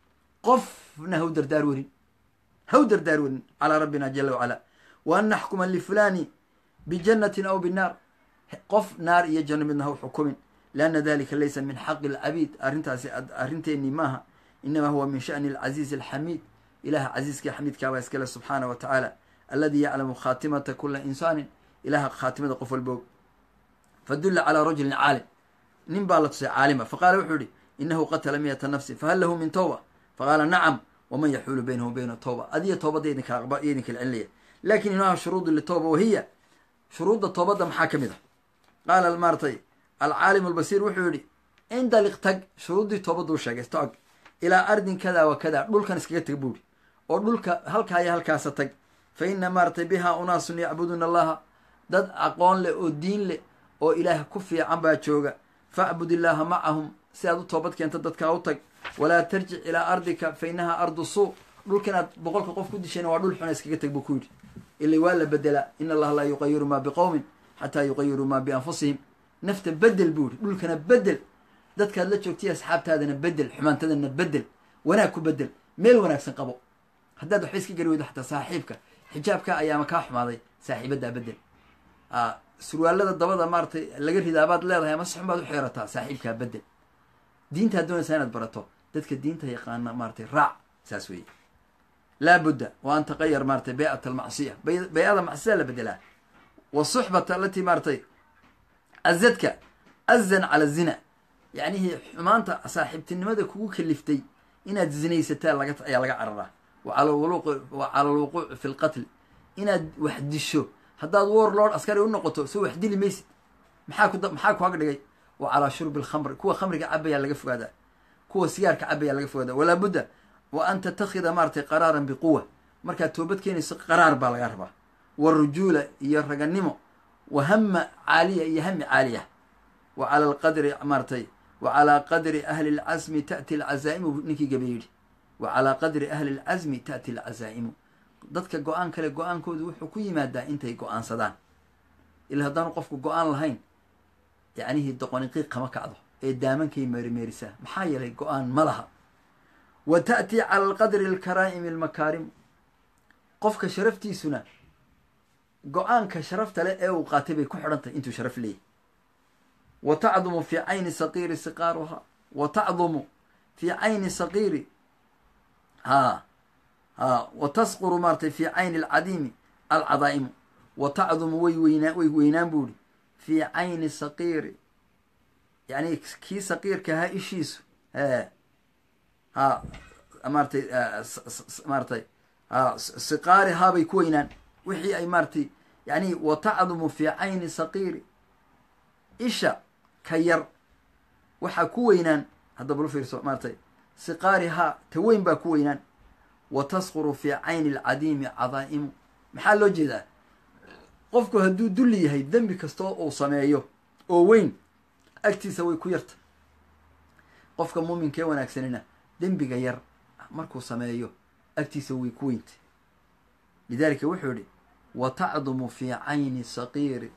qofna haw dardaar werin, haw dardaar werin calaa rabbina jala wacala. wa an naxkuma lifulaani bijannatin aw binnaar, qof naar iyo janno midna haw xukumin. lianna dalika laysa min xaqi alcabiid, arrintaasi arrinteennii maaha. inamaa huwa min sha'ni alcaziizi alxamiid, ilaha casiiska xamiidkaabaa iskale subxaana wa tacaala. alladii yaclamu khaatimata kula insaanin, ilaha khaatimada qof walboog. fadulla calaa rajulin caalim, nin baa la tusay caalima. faqaala wuxuu yihi inahu qatala miyata nafsin fahal lahu min tawba? faqaala nacam, waman yaxuulu baynahu bayna tawba, adiga toobadda idinkala celinaya. lakin inaha shuruudu litawba wahiya, shuruudda toobadda maxaa ka mid a? qaala maaratay alcaalimu albasiir wuxuu yihi indaliq tag, shuruuddii toobaddu u sheegay tag ilaa ardin kada wa kada, dhulkan iskaga tag buuri oo dhulka halkaa iyo halkaasa tag. fa ina maaratay bihaa unaasun yacbuduuna allaha, dad aqoon leh oo diin leh oo ilaah ku fiican baa jooga. facbud illaaha macahum, si aad u toobad keenta dadkaa u tag. walaa tarjic ilaa ardika fa inahaa ardu suu, dhulkanaad boqolka qof ku dishayna waa dhul xuna iskaga tag buu ku yidhi. ila waa la bedelaa, in allaha laa yuqayiru maa biqowmin xataa yuqayiruu maa bianfusihim. nafta bedel buu yihi, dhulkana bedel, dadkaad la joogtay asxaabtaadana bedel, xumaantadana bedel, wanaag ku bedel, meel wanaagsan qabo. haddaad waxba iska gari weydo xataa saaxiibka xijaabka ayaama kaa xumaaday, saaxiibaddaa bedel. surwaalada dabada maaratay laga ridaabaad leedahay ama sixun baad u xeerataa, saaxiibkaa bedel. diintaad doonaysaa inaad barato, dadka diinta yaqaana maaratay raac, saas weeye. laabudda wa an taqayar maaratay bay'at almacsiya, bay-ada macsiyada la bedelaa. wasuxbata alatii maaratay azadka azan cala zina, yacnihii xumaanta saaxiibtinimada kugu kaliftay inaad zinaysataa laga ayaa laga cararaa. wa cala alwuquuc fi lqatl, inaad wax disho. haddaad war lord askari u noqoto soo wax dili maysid, maxaa ku maxaa ku agdhigay wa calaa shurbi alkhamri kuwa khamriga cabayaa laga fogaadaa kuwa sigaarka cabayaa laga fogaadaa walaa budda wa an tattakhida maaratay qaraaran biquwa markaad toobad keenayso qaraar baa laga rabaa warujuula iyo raganimo wa hama caaliya iyo hami caaliya wa cala alqadri maaratay wa calaa qadri ahli alcasmi ta'ti alcazaa'imu ninkii gabe yidhi wa calaa qadri ahli alcasmi ta'ti alcazaa'imu dadka go-aan kale go-aankoodu wuxuu ku yimaadaa intay go-aansadaan ila haddaanu qofku go-aan lahayn yacnihii doqoniqiiq kama kacdo ee daamankay meerimeerisaa maxaa yeelay go-aan ma laha wa ta'tii cala alqadri alkaraa'imi almakaarimu qofka sharaftiisuna go-aanka sharafta leh ee uu qaatay bay ku xidhantahy intuu sharaf leeyahy wa tacdumu fii cayni saqiiri siqaaruhaa wa tacdumu fii cayni saqiiri haa haa wa tasquru maaratay fii cayni alcadiimi alcadaa'imu wa tacdumu way weynaa way weynaan buu ihi fii cayni saqiiri yani kii saqiirka ahaa ishiisu e ha maaratay maaratay ha siqaari haabay ku weynaan wixii ay maaratay yani wa tacdumu fii cayni saqiiri isha ka yar waxaa ku weynaan hadda bal u fiirso maaratay siqaari haa ta weyn baa ku weynaan wa tasquru fii cayni alcadiimi cadaa'imu maxaa loo jeedaa qofku hadduu dulli yahay dembi kastoo uu sameeyo oo weyn agtiisa way ku yarta qofka muuminkee wanaagsanina dembiga yar markuu sameeyo agtiisa way ku weynta lidaalika wuxuu yihi wa tacdumu fii cayni saqiiri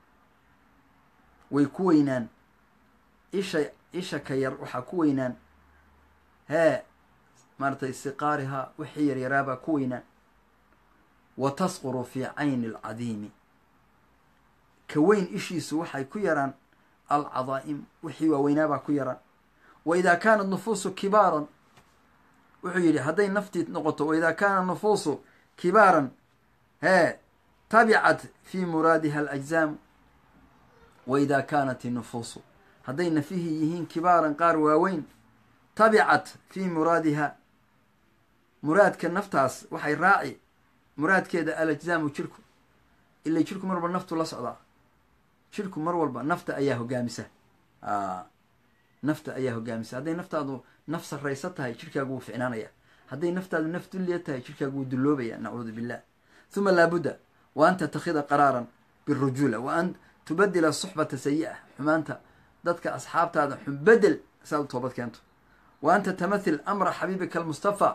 way ku weynaan isha isha ka yar waxaa ku weynaan hee maaratay siqaarihaa wixii yaryaraabaa ku weynaan wa tasquru fii cayni alcadiimi ka weyn ishiisu waxay ku yaraan alcadaa'im wixii waaweynaabaa ku yaraan wa idaa kaanat nufuusu kibaaran wuxuu yidhi hadday naftii noqoto wa idaa kaana nufuusu kibaaran hee tabicat fii muraadiha alajzaamu wa idaa kaanat innufuusu hadday nafihii yihiin kibaaran qaar waaweyn tabicat fii muraadiha muraadka naftaas waxay raaci muraadkeeda alajzaamu jirku ila jirku mar walba naftu la socdaa jirku mar walba nafta ayaa hogaamisa nafta ayaa hogaamisa hadday naftaadu naf sarraysa tahay jirkaagu wuu ficnaanaya hadday naftaadu naf dulliya tahay jirkaagu wuu dulloobaya nacuudu billah huma laabudda wa an tattakhida qaraaran birujuula wa an tubadila suxbata sayi-a xumaanta dadka asxaabtaada xun bedel saad u toobad keento wa an tatamathil amra xabiibika almustafaa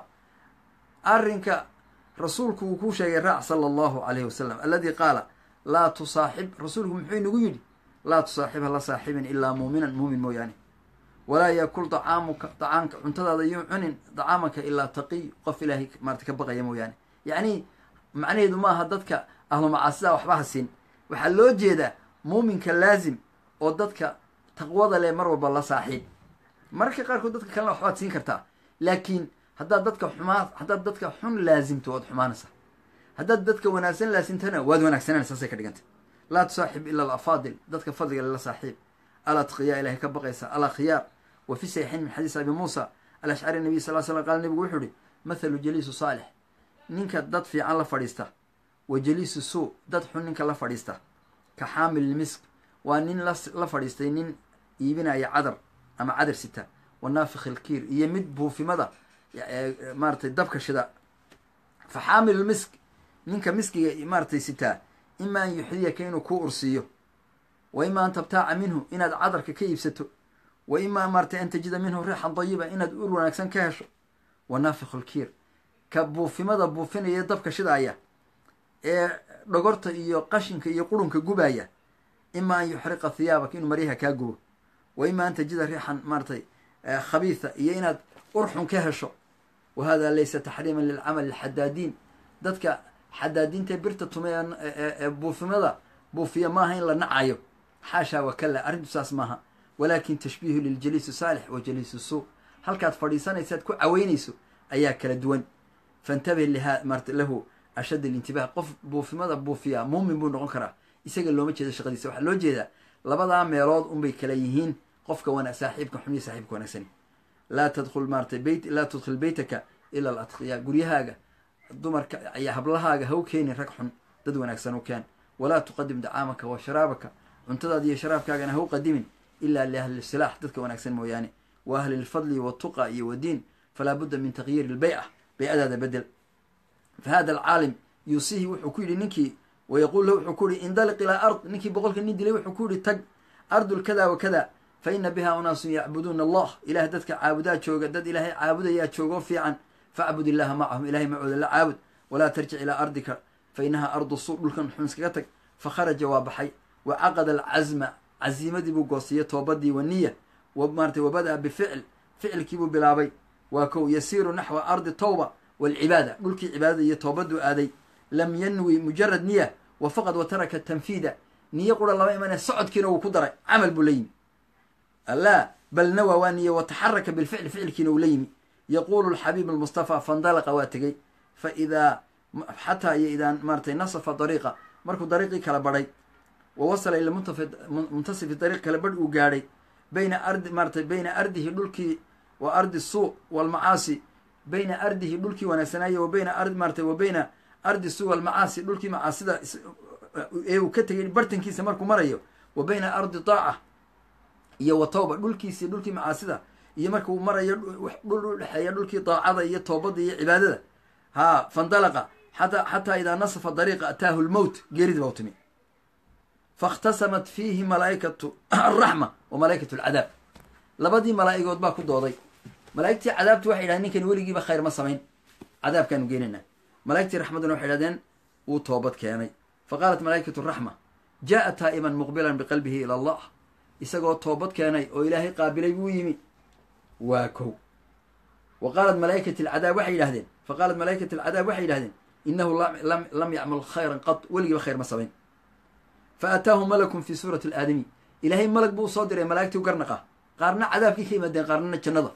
arrinka rasuulku uu kuu sheegay raac sala allahu calayhi wasalam alladii qaala laa tusaaxib rasuulku muxuu inagu yidhi laa tusaaxib hala saaxibin ilaa muuminan muumin mooyaane walaa yakul dacaamuka dacaanka cuntadaada yuu cunin dacaamaka ilaa taqiy qof ilaahay maarata ka baqaya mooyaane yacni macnaheedu maaha dadka ahlu macaasida waxba hasin waxaa loo jeedaa muuminka laazim oo dadka taqwada leh mar walba la saaxiib mararka qaarkood dadka kalena waxbaad siin kartaa laakiin haddaad dadka xumaa haddaad dadka xun laazimto waad xumaanaysaa haddaad dadka wanaagsan laasimtana waad wanaagsananaysa saasay ka dhiganta laa tusaaxib ila alafaadil dadka fadliga lala saaxiib alatqiyaa ilahay ka baqaysa alakhyaar wa fi sayxin min xadiis abi muusa alashcari nabiy sal slam qaala nabigu wuxuu ihi mathalu jaliisu saalix ninka dad fiican la fadhiista wa jaliisu suu dad xun ninka la fadhiista ka xaamil misk waa nin la fadhiistay nin iibinaya cadar ama cadar sita wa naafikh ilkiir iyo mid buufimada maaratay dabka shida fa xaamilu misk ninka miskiga maaratay sitaa ima an yuxdiyaka inuu kuu ursiiyo wa ima an tabtaaca minhu inaad cadarka ka iibsato wa ima maaratay an tajida minhu riixan dayiba inaad ur wanaagsan ka hesho wa naafikhu lkiir ka buufimada buufinaya dabka shidaaya ee dhogorta iyo qashinka iyo qurunka gubaya ima an yuxriqa hiyaabaka inuu maryaha kaa gubo wa ima an tajida riixan maaratay khabiitha iyo inaad urxun ka hesho wa hada laysa taxriiman lilcamali alxadaadiin dadka xadaadiinta birta tume ee buufimada buufiya maaha in la nacayo xaashaa wakala arrintu saas maaha walaakin tashbiihu liljaliisi saalix wa jaliisi suu halkaad fadhiisanaysaad ku caweynayso ayaa kala duwan fantabih liha maarta lahu ashad alintibaah qof buufimada buufiya muumin buu noqon karaa isaga looma jeedo shaqadiisa waxaa loo jeedaa labadaa meelood unbay kala yihiin qofka wana saaxiibka xun iyo saaxiibka wanaagsani laa tadkhul maaratay beyt laa tudkhil beytaka ila alatqiyaa guryahaaga dumarka iyo hablahaaga ha u keenin rag xun dad wanaagsan u keen walaa tuqadim dacaamaka wa sharaabaka cuntadaada iyo sharaabkaagana ha u qadimin ilaa liahli silaax dadka wanaagsan mooyaane wa ahli lfadli watuqa iyo wadiin falaa budda min takyiiri lbayca baycadaada bedel fa hada alcaalim yuusihi wuxuu ku yidhi ninkii wayaquul lahu wuxuu ku yihi indaliq ilaa ard ninkii boqolka nin dilay wuxuu ku yihi tag ardul kada wa kada fa ina biha unaasun yacbuduuna allah ilaah dadka caabudaa jooga dad ilaahay caabudayaa joogoo fiican facbud illaha macahum ilahay macooda la caabud walaa tarjic ilaa ardika fa inaha ardu suu dhulkan xun iskaga tag fa kharaja waa baxay wa caqada alcazma caziimadii buu goostiyey toobadii waniya maratay wabada-a bificl ficilkiibuu bilaabay waa kow yasiiru naxwa ardi tawba waalcibaada dhulkii cibaadada iyo toobaduu aaday lam yanwi mujarad niya wa faqad wa taraka tanfiida niyo qura lama imanaya socodkiina wuu ku daray camal buu la yimi alla bal nawa waa niye wataxaraka bilficl ficilkiina uu la yimi yaquulu alxabiib almustafa fandalaqa waa tegey fa idaa xataa iyo idaa maaratay nasafa dariiqa markuu dariiqii kala badhay wa wasala ila muntasifi dariiq kala badh uu gaadhay bayna ardi maaratay bayna ardihi dhulkii wa ardi suu walmacaasi bayna ardihi dhulkii wanaagsanaaye wa bayna ardi maaratay wa bayna ardi suu walmacaasi dhulkii macaasida ee uu ka tegay bartankiisa markuu marayo wa bayna ardi daaca iyo wa tawba dhulkiisi dhulkii macaasida iyo marka uu marayo dhul u dhexeeya dhulkii daacada iyo toobada iyo cibaadada haa fandalaqa xataa xataa idaa nasafa dariiqa ataahu lmowt geeridi baa u timi faاkhtasamat fiihi malaa'ikatu araxma wa malaa'ikatu alcadaab labadii malaa'igood baa ku dooday malaa'igtii cadaabti waxay yidhahdeen ninkan weligiiba khayr ma samayn cadaabkaanu geenaynaa malaa'igtii raxmaduna waxay yidhahdeen wuu toobad keenay faqaalat malaa'ikatu raxma jaa'a taa'iban muqbilan biqalbihi ila allah isagoo toobad keenay oo ilaahay qaabilay buu yimi waa kow wa qaalat malaa'ikati alcadaab waxay yidhahdeen faqaalat malaa'ikati alcadaab waxay yidhahdeen inahu lam yacmal khayran qad weligiiba khayr ma samayn fa ataahu malakun fi suurati alaadami ilaahay malag buu usoo diray malaa'igtii u garnaqa qaarna cadaabkii ka yimaadeen qaarnana jannada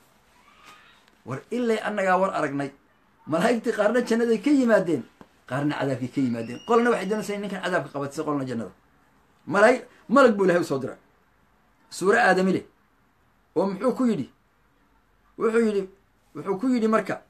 war ilay annagaa war aragnay malaa'igtii qaarna jannaday ka yimaadeen qaarna cadaabkii ka yimaadeen qolna waxay doonaysaa in ninkan cadaabka qabatisa qolna jannada malaa malag buu ilahay usoo diray suuro aadami leh oo muxuu ku yidhi wuxuu yidhi wuxuu ku yidhi marka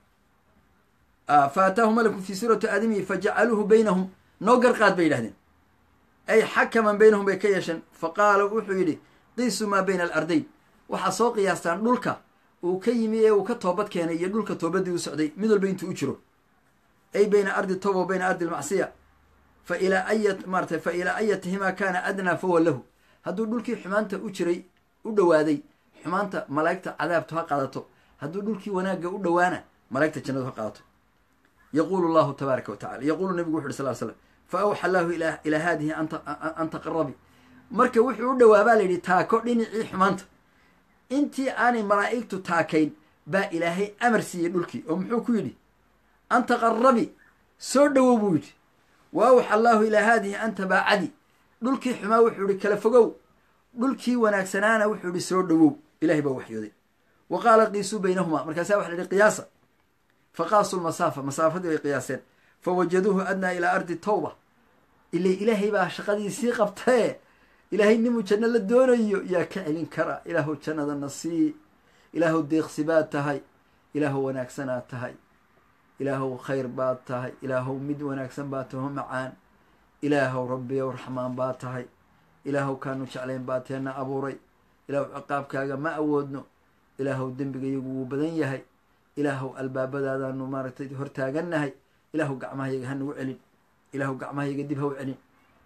fa ataahu malakun fi suurati aadamiyi fajacaluuhu baynahum noo garqaad bay yidhahdeen ay xakaman baynahum bay ka yeesheen faqaala wuxuu yidhi qiisuu maa bayna alardayn waxaa soo qiyaastaan dhulka uu ka yimi ee uu ka toobad keenay iyo dhulka toobadii u socday mid walba intuu u jiro ay bayna ardi tawba wa bayna ardi almacsiya fa ilaa aya maaratay fa ilaa ayatihimaa kaana adnaa fahuwa lahu hadduu dhulkii xumaanta u jiray u dhowaaday xumaanta malaa'igta cadaabtu ha qaadato hadduu dhulkii wanaagga u dhowaana malaa'igta jannadu ha qaadato yaquulu allahu tabaaraka wa tacala yaquulu nabigu wuxu uhi sal l slam fa awxa allahu ilaa haadihi an taqarabi marka wuxuu u dhowaabaa la yidhi taako dhinacii xumaanta intii aanay malaa'igtu taakayn baa ilaahay amar siiyey dhulkii oo muxuu ku yidhi an taqarabi soo dhowow buu yidhi wa awxa allaahu ilaa haadihi an tabaacadi dhulkii xumaa wuxuu yihi kala fogow dhulkii wanaagsanaana wuxuu yihi soo dhowow ilahay baa waxyooday wa qaala qiisuu baynahumaa markaasaa waxa la yihi qiyaasa fa qaasuu lmasaafa masaafadii bay qiyaaseen fa wajaduuhu adnaa ilaa ardi tawba ila ilaahay baa shaqadiisii qabtee ilaahay nimuu janno la doonayo yaa ka celin kara ilaahow jannadana sii ilaahow deeqsi baad tahay ilaahow wanaagsanaad tahay ilaahow khayr baad tahay ilaahow mid wanaagsan baad taho macaan ilaahow rabbiyow raxmaan baad tahay ilaahow kaanu jeclayn baad teena abuuray ilaahow ciqaabkaaga ma awoodno ilaahow dembigayagu wuu badan yahay ilaahow albaabadaadaanu maaragtay hortaagannahay ilaahow gacmahayaga ha nagu celin ilaahow gacmahayaga dib ha u celin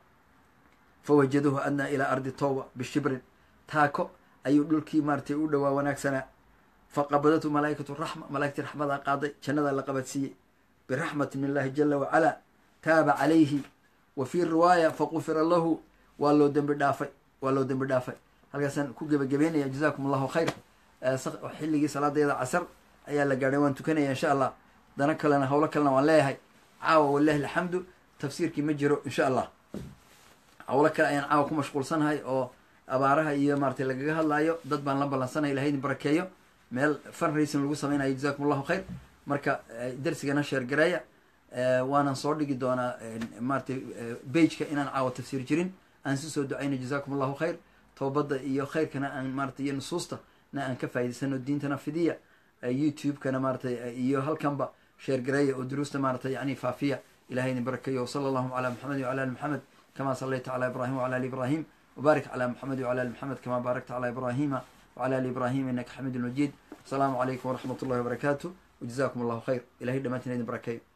fawajaduuhu adnaa ilaa ardi tawba bishibrin taako ayuu dhulkii maaratay u dhowaa wanaagsanaa faqabadatu malaa'ikatu raxma malaa'igtii raxmadaa qaaday jannadaa la qabadsiiyey biraxmati min illaahi jala wacalaa taaba calayhi wa fii riwaaya faqufira lahu waa loo dembi dhaafay waa loo dembi dhaafay halkaasaan ku gebagabeynaya jazaakum allahu khayr xilligii salaadeeda casar ayaa la gaadhay waan tukanaya insha allah dana kalena howlo kalena waan leeyahay caawa walilahi alxamdu tafsiirkii ma jiro insha allah howlo kale ayaan caawa ku mashquulsanahay oo abaaraha iyo maaratay lagaga hadlaayo dad baan la ballansanaya ilahay idin barakeeyo meel funracing lagu sameynayo jazakum allahu khayr marka darsigana sheergareeya waanan soo dhigi doonaa maaratay bageka inaan caawa tafsiir jirin aan si soo ducayno jazakum allahu khayr toobadda iyo khayrkana aan maaratay iyo nusuusta na aan ka faa'idaysano diintana fidiya youtube-kana maaratay iyo halkanba sheergareeya oo duruusta maaratay yani faafiya ilahay idin barakeeyo wsala allahu calaa maxamed wacala ali maxamed kama sallayta calaa ibrahim wacala ali ibrahim وبارك على محمد وعلى آل محمد كما باركت على إبراهيم وعلى آل إبراهيم إنك حميد مجيد. السلام عليكم ورحمة الله وبركاته، وجزاكم الله خير. إلهي دمتنا بركاته.